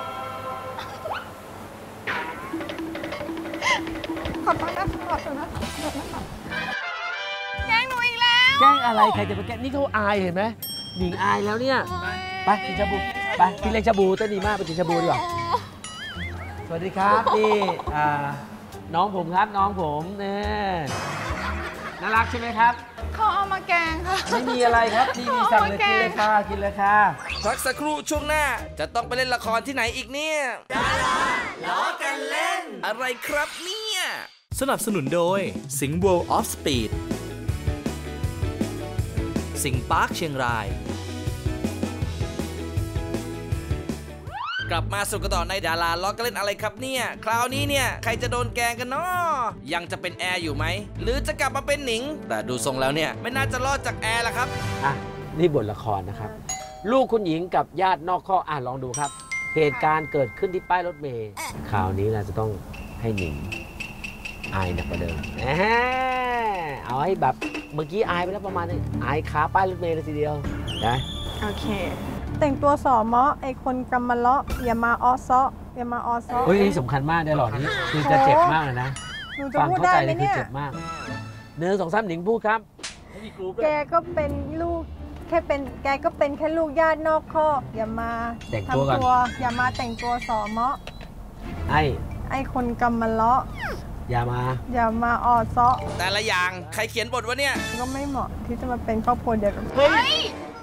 ขอโทษนะคะขอโทษนะคะขอโทษนะคะแกล้งหนูอีกแล้วแกล้งอะไรใครจะมาแกล้งนี่เขาอายเห็นไหมหนิงอายแล้วเนี่ย ไปกินชาบู ไปพี่เล็กชาบูเต้นดีมากไปกินชาบูดีกว่าสวัสดีครับนี่อ่าน้องผมครับน้องผมเนี่ยน่ารักใช่ไหมครับเขาเอามาแกงค่ะไม่มีอะไรครับนี่มีสั่งเลยกินเลยค่ะกินเลยค่ะพักสักครู่ช่วงหน้าจะต้องไปเล่นละครที่ไหนอีกเนี่ยดาราล้อกันเล่น อะไรครับเนี่ยสนับสนุนโดยสิงห์ World of Speed สิงห์ปาร์คเชียงรายกลับมาสนุกกันต่อในดาราล้อกันเล่นอะไรครับเนี่ยคราวนี้เนี่ยใครจะโดนแกล้งกันเนาะยังจะเป็นแอร์อยู่ไหมหรือจะกลับมาเป็นหนิง แต่ดูทรงแล้วเนี่ยไม่น่าจะรอดจากแอร์ละครับอ่ะนี่บทละครนะครับ ลูกคุณหญิงกับญาตินอกข้อกอ่ะลองดูครับ เหตุการณ์เกิดขึ้นที่ป้ายรถเมล์คราวนี้เราจะต้องให้หนิงอายหนักกว่าเดิมแหมเอาให้แบบเมื่อกี้อายไปแล้วประมาณนึงอายขาป้ายรถเมล์เลยทีเดียวนะโอเคแต่งตัวสอมอไอคนกำมะเลาะอย่ามาออซออย่ามาออซอเฮ้ยนี่สำคัญมากได้หรอนี่คือจะเจ็บมากเลยนะหนูจะฟังพูดเข้าได้ใจไหเลมยคือเนี่ยเจ็บมากเนื้อสองสามหนิงพูดครับแกก็เป็นลูกแค่เป็นแกก็เป็นแค่ลูกญาตินอกคอกอย่ามาแต่งตัวก่อนทำตัวอย่ามาแต่งตัวสอมอไอ้ไอคนกำมะเลาะอย่ามาอย่ามาออซอแต่ละอย่างใครเขียนบทวะเนี่ยก็ไม่เหมาะที่จะมาเป็นครอบครัวเดียวกันเฮ้ย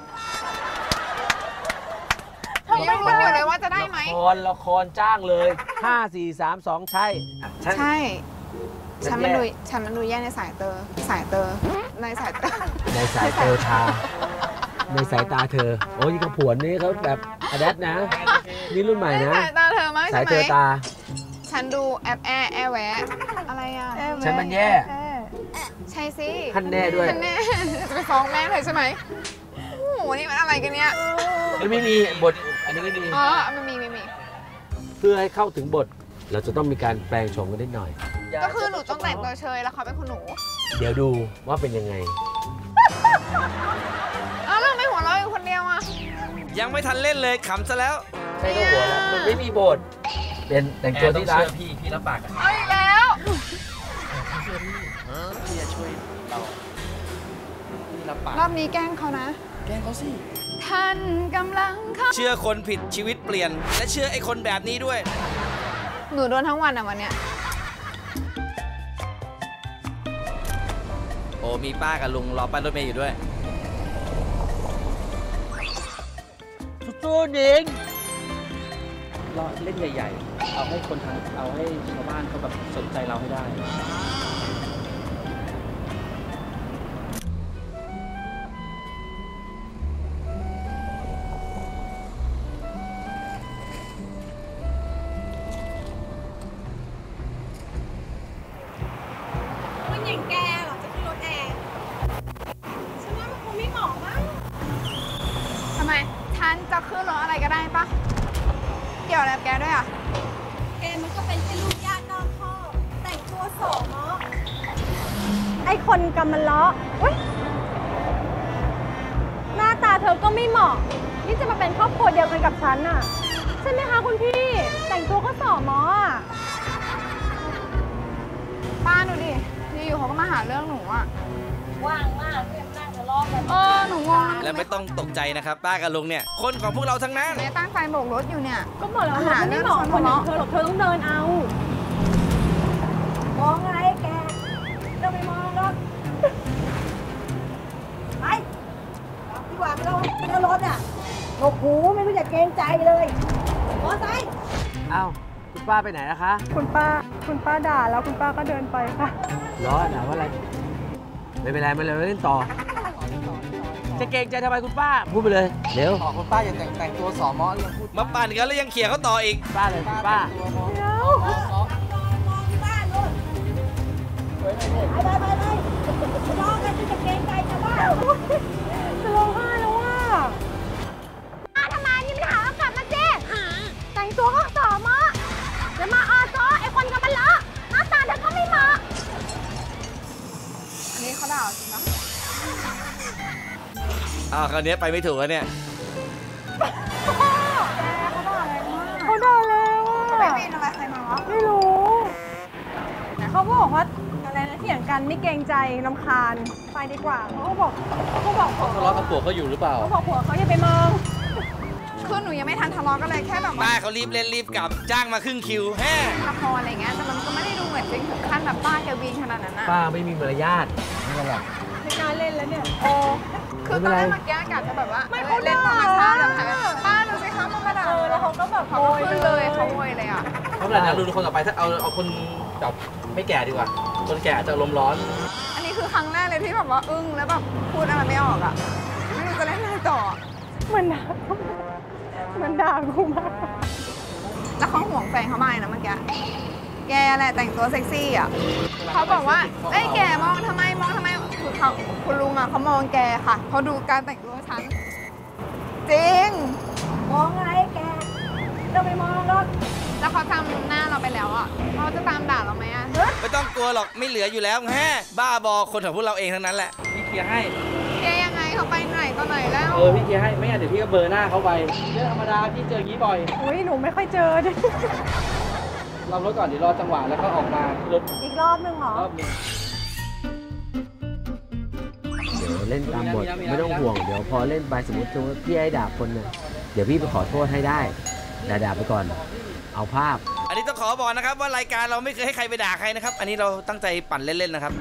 เธอยังรู้อยู่เลยว่าจะได้ไหมละครละครจ้างเลยห้า สี่ สาม สองใช่อ่ะฉันใช่ ฉันมันแย่ดูฉันมันดูแย่ในสายเตอสายเตอในสายเตอในสายเตอทาในสายตาเธอ โอ้ยกระผวนนี่เขาแบบอแดดนะ นี่รุ่นใหม่ในนะสายตาเธอมากสาใช่ยไหเตอมตาฉันดูแอบแอแอแหวะอะไรอ่ะแอบแวะฉันมันแย่แอบใช่สิท่านแน่ด้วยท่านแน่ จะไปฟ้องแม่เลยใช่ไหมโอ้โหนี่มันอะไรกันเนี่ยไม่มีบทอันนี้ไม่มีอ๋อมันมีมีมีเพื่อให้เข้าถึงบท เราจะต้องมีการแปลงโฉมกันนิดหน่อยก็คือหนูต้องแต่งตัวเชยแล้วเขาเป็นคุณหนูเดี๋ยวดูว่าเป็นยังไงอ้าวแล้วทำไม่หัวเราะอยู่คนเดียวอ่ะยังไม่ทันเล่นเลยขำซะแล้วใช่ก็หัวแล้วมันไม่มีบท เป็นแต่งตัวที่ร้านพี่พี่รับปากอะเอาอีกแล้วพี่จะช่วยเราพี่รับปากรอบนี้แกล้งเขานะแกล้งเขาสิท่านกำลังเข้าเชื่อคนผิดชีวิตเปลี่ยน และเชื่อไอ้คนแบบนี้ด้วยหนูโดนทั้งวันอ่ะวันเนี้ยโอ้มีป้ากับลุงรอป้ายรถเมย์อยู่ด้วยสู้ๆหนิงเราเล่นใหญ่ๆ เอาให้คนทางเอาให้ชาวบ้านเขาแบบสนใจเราให้ได้คนอย่างแกเหรอจะขึ้นรถแอร์ฉันว่ามันคงไม่เหมาะมั้งทำไมฉันจะขึ้นรถอะไรก็ได้ปะเกี่ยวอะไรกับแกด้วยอ่ะแกมันก็เป็นแค่ลูกญาตินอกคอกแต่งตัวสอมอไอคนกำมะเลาะอุ๊ยหน้าตาเธอก็ไม่เหมาะที่จะมาเป็นครอบครัวเดียวกันกับฉันน่ะใช่ไหมคะคุณพี่ แต่งตัวก็สอมออ่ะป้าดูดิอยู่ๆเขาก็มาหาเรื่องหนูอ่ะว่างมากเรียมนั่งทะเลาะกันเออหนูงงและไม่ต้องตกใจนะครับ ป้ากับลุงเนี่ย คนของพวกเราทั้งนั้นเนี่ยตั้งใจโบกรถอยู่เนี่ยก็บอกแล้วว่าไม่เหมาะคนอย่างเธอหรอกเธอต้องเดินเอา มองอะไรแกเราไปมองรถไปดีกว่าไม่ต้องไม่รถอ่ะโอ้โหไม่รู้จักเกรงใจเลยมอไซค์เอ้าคุณป้าไปไหนนะคะคุณป้า คุณป้าด่าแล้วคุณป้าก็เดินไปค่ะร้อนถามว่าอะไร ไม่เป็นไรไม่เป็นไรเล่นต่อ จะเกรงใจทำไมคุณป้า พูดไปเลย เร็วขอคุณป้าอย่าแต่งแต่งตัวสอมอแล้วพูดมาปั่นกันแล้วยังเขี่ยเขาต่ออีกป้าเลยคุณป้าตัวมอเดี๋ยวมอมองที่บ้านนู่นไปไปไปไปรอกันที่จะเกรงใจชาวบ้านจะร้องไห้แล้วว่าทำไมนี่ไม่หากลับมาเจ๊แต่งตัวก็สอมอจะมาออซอไอคนกับมันเลอะหน้าตาเธอก็ไม่เหมาะอันนี้เขาด่าจริงปะอ้าวคราวนี้ไปไม่ถูกแล้วเนี่ยเขาด่าแล้วอ่ะไปเวรอะไรใครมาวะไม่รู้ เขาบอกว่าอะไรนะเถียงกันไม่เกรงใจรำคาญไปดีกว่าเขาก็บอกเขาก็บอกผัวทะเลาะกับผัวเขาอยู่หรือเปล่าเขาบอกผัวเขาอย่าไปมองคือหนูยังไม่ทันทะเลาะกันเลยแค่แบบว่าป้าเขารีบเล่นรีบกลับจ้างมาครึ่งคิวแฮ่ละครอะไรเงี้ยแต่มันก็ไม่ได้ดูเหมือนจริงถึงขั้นแบบป้าแกวีนขนาดนั้นอะป้าไม่มีมารยาทไม่เป็นไรไม่กล้าเล่นแล้วเนี่ยโอ้คือตอนแรกเมื่อกี้กะจะแบบว่าไม่เขาเล่นธรรมชาติแบบป้าดูสิคะมันกระดาษเออแล้วเขาก็แบบเขาก็ขึ้นเลยเขาโวยเลยอ่ะเขาแบบนั้นดูคนต่อไปถ้าเอาเอาคนแบบไม่แก่ดีกว่า คนแก่จะลมณ์ร้อนอันนี้คือครั้งแรกเลยที่แบบว่าอึ้งแล้วแบบพูดอะไรไม่ออกอ่ะไม่รู้จะเล่นอะไรต่อเหมือนด่ากูเหมือนด่ากูมากแล้วเขาห่วงแฟนเขามากนะเมื่อกี้แกแหละแต่งตัวเซ็กซี่อ่ะเขาบอกว่าเอ้ยแกมองทำไมมองทำไมคือเขาคุณลุงอ่ะเขามองแกค่ะเขาดูการแต่งตัวฉันจริงมองไงแกเราไปมองรถแล้วเขาจำหน้าเราไปแล้วอ่ะเขาจะตามด่าเราไหมอ่ะไม่ต้องกลัวหรอกไม่เหลืออยู่แล้วแฮ่บ้าบอคนของพวกเราเองทั้งนั้นแหละพี่เคลียร์ให้แกยังไงเขาไปไหนตอนไหนแล้วเออพี่เคลียร์ให้ ไม่งั้นเดี๋ยวพี่ก็เบอร์หน้าเขาไปเรื่องธรรมดาพี่เจออย่างนี้บ่อยอุ้ยหนูไม่ค่อยเจอดิเรารถก่อนเดี๋ยวรอจังหวะแล้วก็ออกมาขึ้นรถอีกรอบนึงเหรอรอบหนึงเดี๋ยวเล่นตามบทไม่ต้องห่วงเดี๋ยวพอเล่นไปสมมติพี่ให้ด่าคนเนี่ยเดี๋ยวพี่ไปขอโทษให้ได้ด่าด่าไปก่อนเอาภาพอันนี้ต้องขอบอกนะครับว่ารายการเราไม่เคยให้ใครไปด่าใครนะครับ อันนี้เราตั้งใจปั่นเล่นๆนะครับ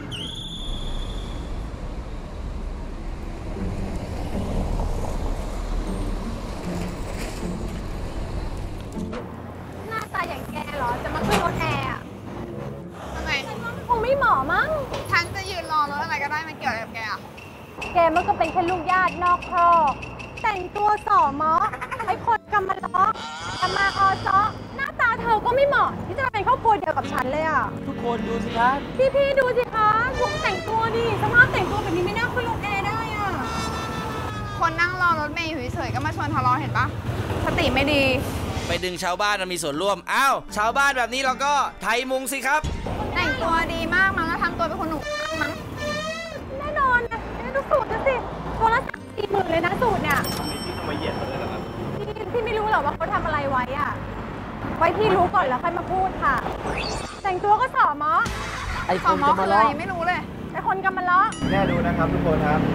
หน้าตาอย่างแกเหรอ จะมาขึ้นรถแอร์อะทำไมคงไม่เหมาะมั้งฉันจะยืนรอรถอะไรก็ได้มันเกี่ยวอะไรกับแกอ่ะแกมันก็เป็นแค่ลูกญาตินอกครอบแต่งตัวส่อมอไอ้คนกำมาล้อกำมาออซอหน้าตาเธอก็ไม่เหมาะที่จะมาเป็นครอบครัวเดียวกับฉันเลยอ่ะทุกคนดูสิคะพี่พี่ๆดูสิคะทุกแต่งตัวดิสภาพแต่งตัวแบบนี้ไม่น่าขึ้นรถแอร์ได้อ่ะคนนั่งรอรถเมย์อยู่เฉยๆก็มาชวนทะเลาะเห็นปะสติไม่ดีไปดึงชาวบ้านมามีส่วนร่วมอ้าวชาวบ้านแบบนี้เราก็ไทยมุงสิครับแต่งตัวดีมากมั้งแล้วทำตัวเป็นคนหนุ่มมั้งแน่นอนนะนี่ดูสูตรนะสิตัวละสามสี่หมื่นเลยนะสูตรเนี่ยพี่พี่ไม่รู้หรอว่าเขาทำอะไรไว้อ่ะ ไว้พี่รู้ก่อนแล้วค่อยมาพูดค่ะ แต่งตัวก็สอมอไอ้ขคอน มอจะคืมาอล้อะอไรไม่รู้เลยไอ้คนกำมันล้อแน่ดูนะครับทุกคนครับ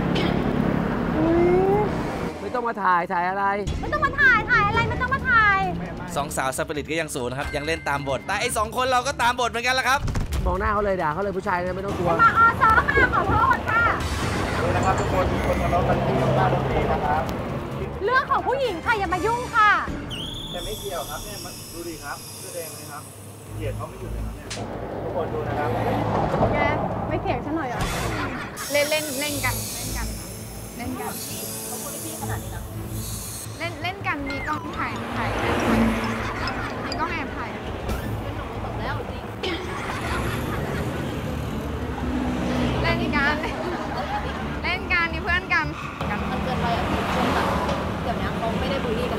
ไม่ต้องมาถ่ายถ่ายอะไรไม่ต้องมาถ่ายถ่ายอะไรไม่ต้องมาถ่ายสองสาวสปิริตก็ยังสูงนะครับยังเล่นตามบท แต่ไอ้สองคนเราก็ตามบทเหมือนกันละครับมองหน้าเขาเลยด่าเขาเลยผู้ชายนะไม่ต้องกลัวมาออซอมาขอโทษค่ะดูนะครับทุกคนทุกคนทะเลาะกันที่หน้ารถเมล์นะครับเรื่องของผู้หญิงค่ะอย่ามายุ่งค่ะแต่ไม่เกี่ยวครับเนี่ยมันดูดิครับเสื้อแดงเลยครับเกลียดเขาไม่หยุดเลยครับเนี่ยทุกคนดูนะครับแกไม่เถียงฉันหน่อยเหรอเล่นเล่นเล่นกันเล่นกันเล่นกันเขาพูดพี่ขนาดนี้นะเล่นเล่นกันมีกล้องถ่ายถ่ายมีกล้องแอบถ่ายเล่นกันเล่นกันนี่เพื่อนกันกันเพื่อนไปอ่ะช่วงแบบเดี๋ยวนี้เขาไม่ได้บูลลี่กัน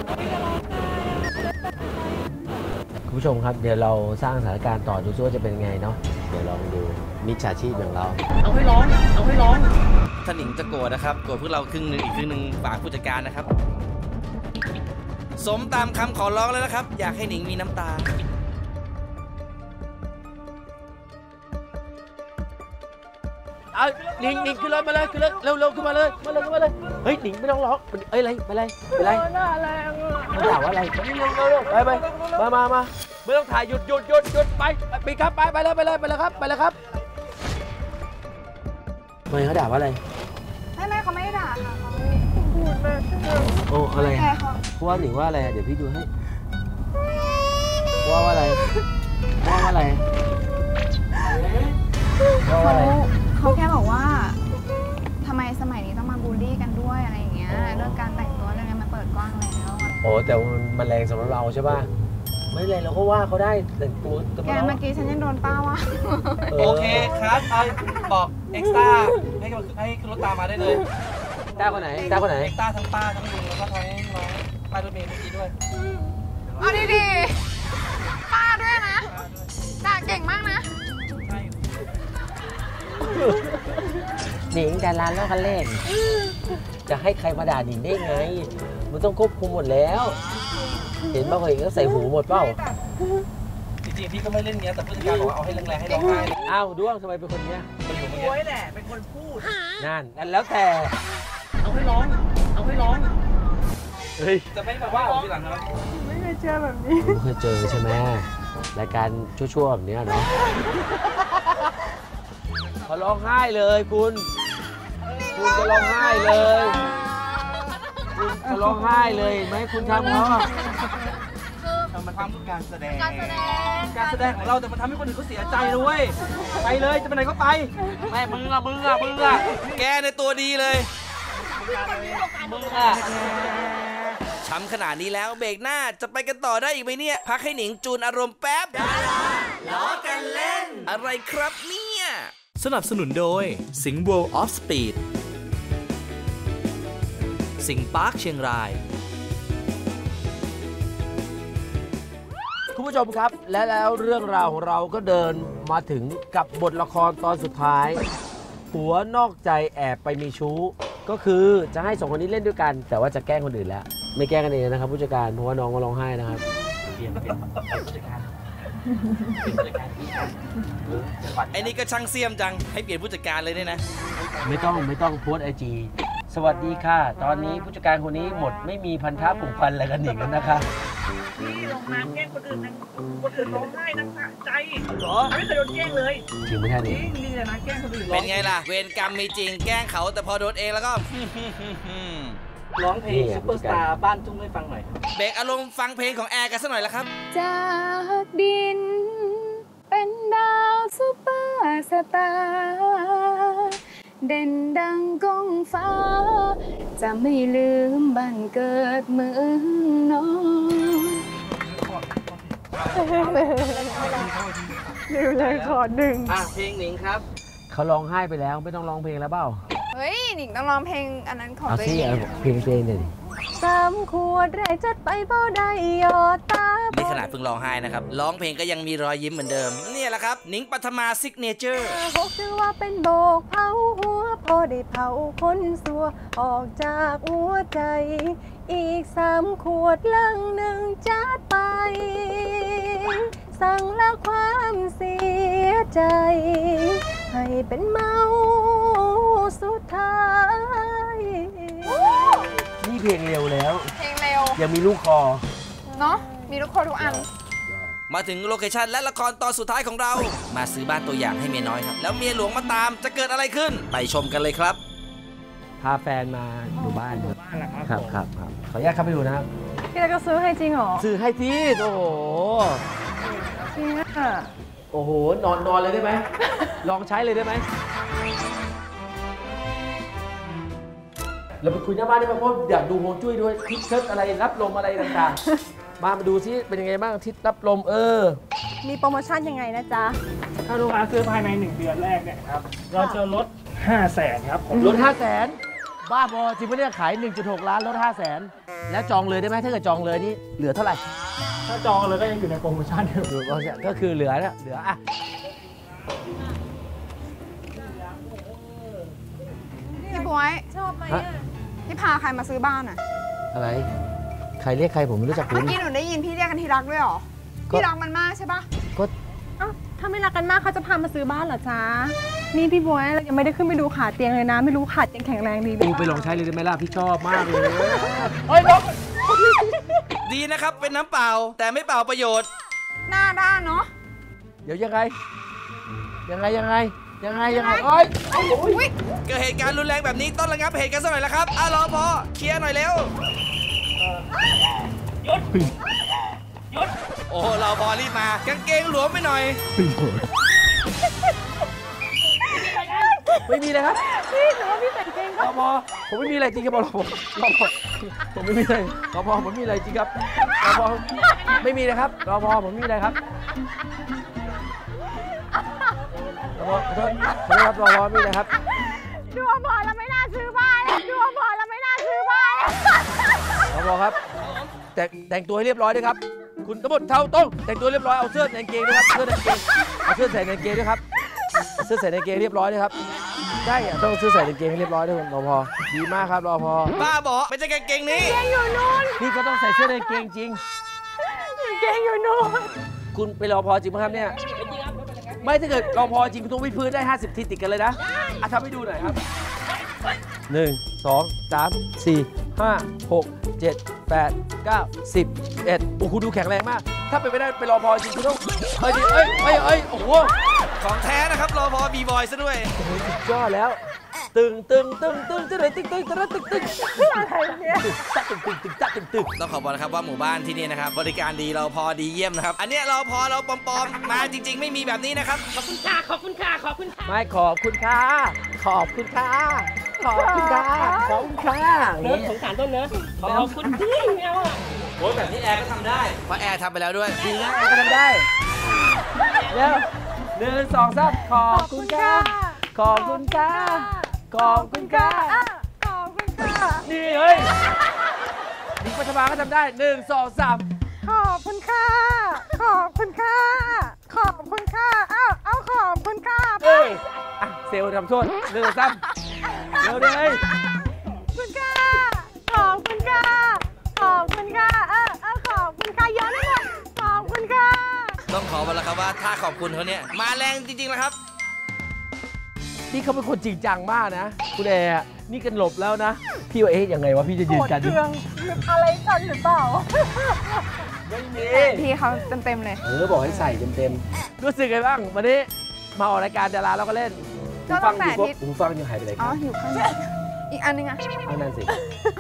คุณผู้ชมครับเดี๋ยวเราสร้างสถานการณ์ต่อดูซิว่าจะเป็นไงเนาะเดี๋ยวลองดูมิจฉาชีพอย่างเราเอาให้ร้อง เอาให้ร้องถ้าหนิงจะโกรธนะครับโกรธพวกเราครึ่งหนึ่งอีกครึ่งหนึ่งฝากผู้จัดการนะครับ สมตามคำขอร้องแล้วนะครับ อยากให้หนิงมีน้ำตาเอาหนิงหนิงขึ้นรถมาเลยขึ้นรถเร็วเร็วขึ้นมาเลยมาเลยขึ้นมาเลยเฮ้ยหนิงไม่ต้องร้องเอ้ยอะไรไปเลยไปเลยน่าแรงอ่ะเขาด่าว่าอะไรเร็วเร็วเร็วไปไปมามามาไม่ต้องถ่ายหยุดหยุดหยุดหยุดไปไปครับไปไปเลยไปเลยไปเลยครับไปเลยครับทำไมเขาด่าว่าอะไรไม่ไม่เขาไม่ได้ด่าค่ะเขาพูดมากโอ้อะไรแค่เขาเพราะว่าหนิงว่าอะไรเดี๋ยวพี่ดูให้ว่าว่าอะไรว่าว่าอะไรว่าว่าอะไรเขาแค่บอกว่าทำไมสมัยนี้ต้องมาบูลลี่กันด้วยอะไรอย่างเงี้ยเรื่องการแต่งตัวเรื่องนี้มันเปิดกว้างแล้วโอ้แต่มันมันแรงสำหรับเราใช่ป่ะไม่แรงเราก็ว่าเขาได้แต่งตัวแต่แกเมื่อกี้ฉันยังโดนป้าว่าโอเคครับเอาบอกเอ็กซ์ต้าให้ให้ขึ้นรถตามมาได้เลยต้าคนไหนต้าคนไหนเอ็กซ์ต้าทั้งป้าทั้งลุงแล้วก็ทั้งน้องป้ารถเมล์เมื่อกี้ด้วยเอาดีๆป้าด้วยนะด่าเก่งมากนะหนิงดาราล้อกันเล่นจะให้ใครมาด่าหนิงได้ไงมันต้องควบคุมหมดแล้วเห็นป่ะเห็นก็ใส่หูหมดเปล่าจริงๆพี่ก็ไม่เล่นเนี้ยแต่ผู้จัดการบอกว่าเอาให้แรงๆให้ร้องไห้เลยอ้าวด้วงทำไมเป็นคนเนี้ยไปอยู่เมื่อกี้โอ้ยแหละเป็นคนพูดนั่นแล้วแต่เอาให้ร้อง เอาให้ร้องเฮ้ยจะไม่แบบว่าผมทีหลังนะไม่เคยเจอแบบนี้เคยเจอใช่ไหมรายการชั่วๆแบบนี้เนาะเขาร้องไห้เลยคุณคุณก็ร้องไห้เลยคุณก็ร้องไห้เลยไหมคุณทำเขามันทำเพื่อการแสดงการแสดงของเราแต่มันทำให้คนอื่นเขาเสียใจนะเว้ยไปเลยจะไปไหนก็ไปแม่มึงอะมึงอะมึงอะแกในตัวดีเลยมึงอะช้ำขนาดนี้แล้วเบรกหน้าจะไปกันต่อได้อีกไหมเนี่ย พักให้หนิงจูนอารมณ์แป๊บดาราล้อกันเล่น อะไรครับเนี่ยสนับสนุนโดยสิงห์ World of Speed สิงห์ปาร์คเชียงรายคุณผู้ชมครับและแล้วเรื่องราวของเราก็เดินมาถึงกับบทละครตอนสุดท้ายผัวนอกใจแอบไปมีชู้ก็คือจะให้สองคนนี้เล่นด้วยกัน แต่ว่าจะแกล้งคนอื่นแล้วไม่แกล้งกันเองนะครับผู้จัดการเพราะว่าน้องก็ร้องไห้นะครับเปลี่ยนเปลี่ยนผู้จัดการผู้จัดการไอ้นี่ก็ช่างเสียมจังให้เปลี่ยนผู้จัดการเลยเนี่ยนะไม่ต้องไม่ต้องโพสไอจีสวัสดีค่ะตอนนี้ผู้จัดการคนนี้หมดไม่มีพันธะผูกพันอะไรกันอีกแล้วนะคะนี่ลงน้ำแกล้งคนอื่นนะคนอื่นร้องไห้นะสะใจเหรอไม่เคยโดนแกล้งเลยจริงไม่ใช่จดิริงนี่เลยนะแกล้งคนอื่นเป็นไงล่ะ เวรกรรมมีจริงแกล้งเขาแต่พอโดนเองแล้วก็ร้องเพลงซุปเปอร์สตาร์บ้านทุ่งให้ฟังหน่อยเบรกอารมณ์ฟังเพลงของแอร์กันสักหน่อยละครับจากดิน เป็นดาวซุปเปอร์สตาร์เด่นดังก้องฟ้า จะไม่ลืมบ้านเกิดเมืองนอนลืมเลยขอหนึ่งอ่ะเพลงหนิงครับเขาร้องไห้ไปแล้วไม่ต้องร้องเพลงแล้วเปล่าเฮ้ยหนิงต้องร้องเพลงอันนั้นของเอาตัวสิเองเอาเพลงเพลงเดี๋ยวดิสามขวดแรกจัดไปเบ้าได้ยอดตานี่ขนาดเพิ่งร้องไห้นะครับ ร้องเพลงก็ยังมีรอยยิ้มเหมือนเดิม เนี่ยแหละครับ หนิงปัทมาซิกเนเจอร์หกถือว่าเป็นโบกเผาหัวพอได้เผาคนสัวออกจากหัวใจ อีกสามขวดลังหนึ่งจัดไป สั่งละความเสียใจ ให้เป็นเมาสุดท้ายนี่เพลงเร็วแล้วเพลงเร็วยังมีลูกคอเนาะมีทุกคนทุกอันมาถึงโลเคชั่นและละครตอนสุดท้ายของเรา มาซื้อบ้านตัวอย่างให้เมียน้อยครับ แล้วเมียหลวงมาตามจะเกิดอะไรขึ้น ไปชมกันเลยครับพาแฟนมาดูบ้านครับครับครับขออนุญาตเข้าไปดูนะครับพี่แล้วก็ซื้อให้จริงเหรอซื้อให้ที่โอ้โหเนี่ยโอ้โห นอนนอนเลยได้ไหม ลองใช้เลยได้ไหม เราไปคุยหน้าบ้านได้ไหมเพราะอยากดูฮวงจุ้ยด้วยทิศเทิศอะไรรับลมอะไรต่างๆ มามาดูซิเป็นยังไงบ้างทิศรับลมเออมีโปรโมชั่นยังไงนะจ๊ะถ้าลูกค้าซื้อภายในหนึ่งเดือนแรกเนี่ยครับเราจะลดห้าแสนครับผมลดห้าแสนบ้าบอจริงไม่ได้ขาย หนึ่งจุดหก ล้านลดห้าแสนแล้วจองเลยได้ไหมถ้าเกิดจองเลยนี่เหลือเท่าไหร่ถ้าจองเลยก็ยังอยู่ในโปรโมชั่นอยู่เหลือก็คือเหลือนะเหลืออ่ะพี่บวยชอบไหมฮะอ่ะพี่พาใครมาซื้อบ้านอ่ะอะไร ใครเรียกใครผมไม่รู้จักคุเมื่ณอกี้หนูได้ยินพี่เรียกกันที่รักด้วยเหรอก็พี่รักมันมากใช่ปะก็เอ้าถ้าไม่รักกันมากเขาจะพามาซื้อบ้านเหรอจ๊ะ นี่พี่บวยเรายังไม่ได้ขึ้นไปดูขาเตียงเลยนะ ไม่รู้ขาเตียงแข็งแรงดีไหมดูไปลองใช้เลยได้ไหมล่ะพี่ชอบมากเลยเฮ้ยดีนะครับ เป็นน้ำเปล่า แต่ไม่เปล่าประโยชน์หน้าด้านเนาะเดี๋ยวยังไง ยังไงยังไงยังไงยังไงโอ๊ยอุ๊ยเกิดเหตุการณ์รุนแรงแบบนี้ต้องระงับเหตุกันสักหน่อยละครับอ่ะรอพอเคลียร์หน่อยเร็วหยุดหยุดโอ้เราพอรีบมากางเกงหลวมไปหน่อยไม่มีเลยครับพี่หนูว่าพี่แต่งเกงรก็อพอผมไม่มีอะไรจริงครับรอพอรอพอผมไม่มีอะไรรอพอผมไม่มีอะไรจริงครับรอพอไม่มีเลยครับรอพอผมไม่มีอะไรครับรอพอขอโทษขอโทษครับรอพอไม่มีอะไรครับดูบอลแล้วไม่น่าซื้อบ้านดูบอลแล้วไม่น่าซื้อบ้านรอพอครับแต่งแต่งตัวให้เรียบร้อยด้วยครับ คุณตำรวจเท่าต้องแต่งตัวเรียบร้อยเอาเสื้อในกางเกงด้วยครับเสื้อในกางเกงเอาเสื้อใส่ในกางเกงด้วยครับเอาเสื้อใส่ในกางเกงเรียบร้อยด้วยครับใช่อะต้องเอาเสื้อใส่ในกางเกงให้เรียบร้อยด้วยรอพอดีมากครับรอพอบ้าบอไม่ใช่กางเกงนี้อยู่นู่นนี่ก็ต้องใส่เสื้อในกางเกงจริงเกงอยู่นู่นคุณไปรอพอจริงไหมครับเนี่ยไม่ถ้าเกิดรอพอจริงคุณต้องวิดพื้นได้ห้าสิบทีติดกันเลยนะอ่ะทำให้ดูหน่อยครับหนึ่งสองสามสี่ห้า หก เจ็ด แปด เก้า สิบ เอ็ดโอ้โหดูแข็งแรงมากถ้าเป็นไม่ได้ไปรอพอจริงคุณต้องเฮ้ยเอ้ยเอ้ยเอ้ยโอ้โหของแท้นะครับรอพอบีบอยซะด้วยโอ้โหสุดยอดแล้วตึงตึงตึงตึงตึงตึงตึงตึงตึงตึงตึงอะไรเนี่ยตึงตึงตึงตึงตึงต้องขอบอกนะครับว่าหมู่บ้านที่นี่นะครับบริการดีรอพอดีเยี่ยมนะครับอันเนี้ยรอพอเราปลอมๆมาจริงๆไม่มีแบบนี้นะครับขอบคุณค่ะขอบคุณค่ะขอบคุณค่ะไม่ขอบคุณค่ะขอบคุณค่ะขอบคุณค่ะขอบคุณค่ะนี่สงสารต้นเนอะขอบคุณพี่แมวอ่ะโอ้ยแบบนี้แอร์ก็ทำได้เพราะแอร์ทำไปแล้วด้วยดีนะแอร์ก็ทำได้เร็วหนึ่งสองสามขอบคุณค่ะขอบคุณค่ะขอบคุณค่ะขอบคุณค่ะนี่เฮ้ยดิปัทมาก็ทำได้หนึ่งสองสามขอบคุณค่ะขอบคุณค่ะขอบคุณค่ะอ้าวเอาขอบคุณค่ะเฮ้ยอ่ะเซลล์ทำโทษหนึ่งสองสามเร็วเลยคุณค่ะขอบคุณค่ะขอบคุณค่ะเออเออขอบคุณค่ะเยอะเลยขอบคุณค่ะต้องขอบอกแล้วครับว่าถ้าขอบคุณเขาเนี่ยมาแรงจริงๆนะครับนี่เขาเป็นคนจริงจังมากนะคุณแอร์นี่กันหลบแล้วนะพี่ว่าเอ๊ะยังไงวะพี่จะยืนกันเครื่องอะไรกันหรือเปล่าไม่มีพี่เขาเต็มๆเลยเออบอกให้ใส่เต็มๆรู้สึกไงบ้างวันนี้มาออกรายการดาราเราก็เล่นก็ตั้งแต่ที่หูฟังยังหายไปไหนคอ๋อรับอยู่ข้างในอีกอันนึงอะเอานั่นสิ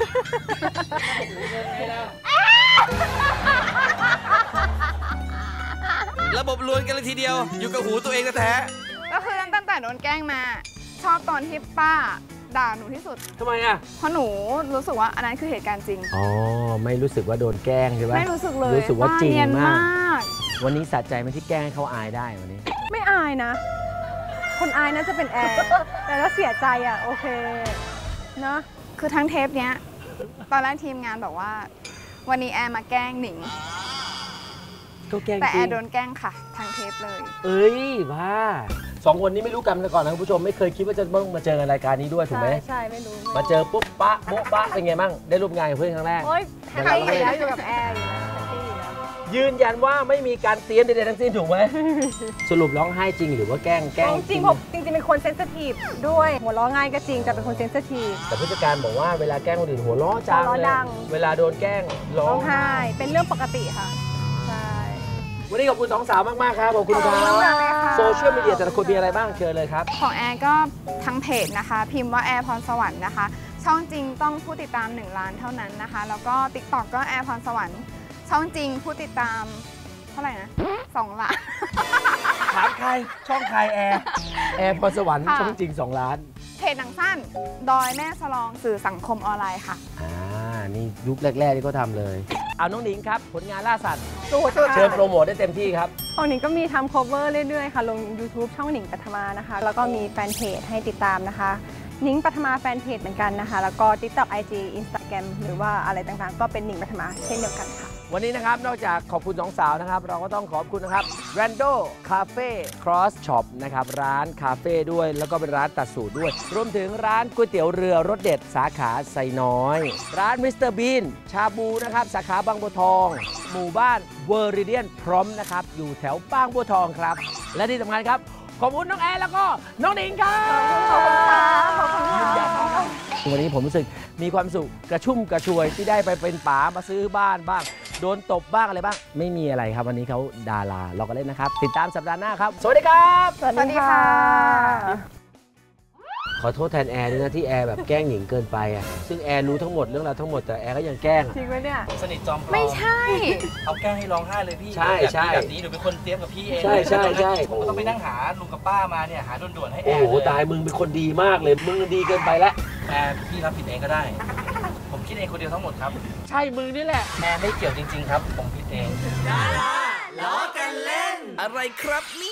ระบบลวนกันเลยทีเดียวอยู่กับหูตัวเองแท้ก็คือตั้งแต่โดนแกล้งมา ชอบตอนที่ป้าด่าหนูที่สุดทำไมอ่ะเพราะหนูรู้สึกว่าอันนั้นคือเหตุการณ์จริงอ๋อไม่รู้สึกว่าโดนแกล้งใช่ไหมไม่รู้สึกเลยรู้สึกว่าจริงเนียนมากมากวันนี้สะใจไหมที่แกล้งให้เขาอายได้วันนี้ไม่อายนะ คนอายน่าจะเป็นแอร์ แต่ถ้าเสียใจอ่ะ โอเคเนอะคือทั้งเทปเนี้ย ตอนแรกทีมงานบอกว่า วันนี้แอร์มาแกล้งหนิงก็แกล้งแต่แอจริร์งโดนแกล้งค่ะทั้งเทปเลยเอ้ยบ้าสองคนนี้ไม่รู้กันมาก่อนนะคุณผู้ชมไม่เคยคิดว่าจะต้องมาเจอในรายการนี้ด้วยถูกไหมใช่ใช่ไม่รู้ไรู้มาเจอปุ๊บปะโบ๊ะปะเป็นไงบ้างได้ร่วมงานกับเพื่อนครั้งแรกโอ๊ยแฮปปี้อยู่แล้วอยู่กับแอร์อยู่แล้วแฮปปี้อยู่แล้วยืนยันว่าไม่มีการเตรียมใดๆทั้งสิ้นถูกไหม สรุปร้องไห้จริงหรือว่าแกล้งแกล้งจริงๆผมจริงๆเป็นคนเซนซิทีฟด้วยหัวเราะง่ายก็จริงแต่เป็นคนเซนซิทีฟแต่ผู้จัดการบอกว่าเวลาแกล้งคนอื่นหัวเราะจังหัวเราะเลยดังเวลาโดนแกล้งร้ร้ออง งไห้เป็นเรื่องปกติค่ะใช่วันนี้ขอบคุณสองสาวมากๆครับขอบคุณครับขอบคุณมากเลยค่ะโซเชียลมีเดียแต่ละคนมีอะไรบ้างเชิญเลยครับของแอร์ก็ทั้งเพจนะคะ พิมพ์ว่าแอร์พรสวรรค์นะคะ ช่องจริงต้องผู้ติดตามหนึ่งล้านเท่านั้นนะคะ แล้วก็ ติ๊กต็อก ก็แอร์พรสวรรค์ช่องจริงผู้ติดตามเท่าไหร่นะสองล้านถามใครช่องใครแอร์แอร์พรสวรรค์ค่ะช่องจริงสองล้านเพจหนังสั้นดอยแม่สลองสื่อสังคมออนไลน์ค่ะอ่านี่ยุคแรกๆที่เขาทำเลยเอาน้องหนิงครับผลงานล่าสัตว์สูตรเชิญโปรโมทได้เต็มที่ครับของหนิงก็มีทำ cover เรื่อยๆค่ะลง YouTube ช่องหนิงปัทมานะคะ แล้วก็มีแฟนเพจให้ติดตามนะคะหนิงปัทมาแฟนเพจเหมือนกันนะคะ แล้วก็ TikTok ไอ จี Instagram หรือว่าอะไรต่างๆ ก็เป็นหนิงปัทมาเช่นเดียวกันค่ะวันนี้นะครับนอกจากขอบคุณสองสาวนะครับเราก็ต้องขอบคุณนะครับ Rando Cafe Cross Shop นะครับร้านคาเฟ่ด้วยแล้วก็เป็นร้านตัดสูตรด้วย รวมถึงร้านก๋วยเตี๋ยวเรือรสเด็ดสาขาไซน้อย ร้านมิสเตอร์บีนชาบูนะครับสาขาบางบัวทอง หมู่บ้านเวอริเดียนพร้อมนะครับอยู่แถวบางบัวทองครับ และที่สำคัญครับขอบคุณน้องแอร์แล้วก็น้องหนิงครับขอบคุณค่ะขอบคุณค่ะวันนี้ผมรู้สึกมีความสุขกระชุ่มกระชวยที่ได้ไปเป็นป๋ามาซื้อบ้านบ้างโดนตบบ้างอะไรบ้างไม่มีอะไรครับวันนี้เขาดาราเราก็เล่นนะครับติดตามสัปดาห์หน้าครับสวัสดีครับสวัสดีค่ะขอโทษแทนแอร์ด้วยนะที่แอร์แบบแกล้งหนิงเกินไปอ่ะซึ่งแอร์รู้ทั้งหมดเรื่องราวทั้งหมดแต่แอร์ก็ยังแกล้งจริงไหมเนี่ยสนิทจอมปลอมไม่ใช่เอาแกล้งให้ร้องไห้เลยพี่ใช่ใช่แบบนี้หนูเป็นคนเตรียมกับพี่เองใช่ใช่ใช่ผมก็ต้องไปนั่งหาลุงกับป้ามาเนี่ยหาด่วนๆให้แอโอ้ร์โหเลยตายมึงเป็นคนดีมากเลยมึงดีเกินไปแล้วแอร์พี่รับผิดเองก็ได้ ผมคิดเองคนเดียวทั้งหมดครับใช่มึงนี่แหละแอร์ไม่เกี่ยวจริง ๆ ครับ ผมผิดเองๆล้อกันเล่น อะไรครับเนี่ย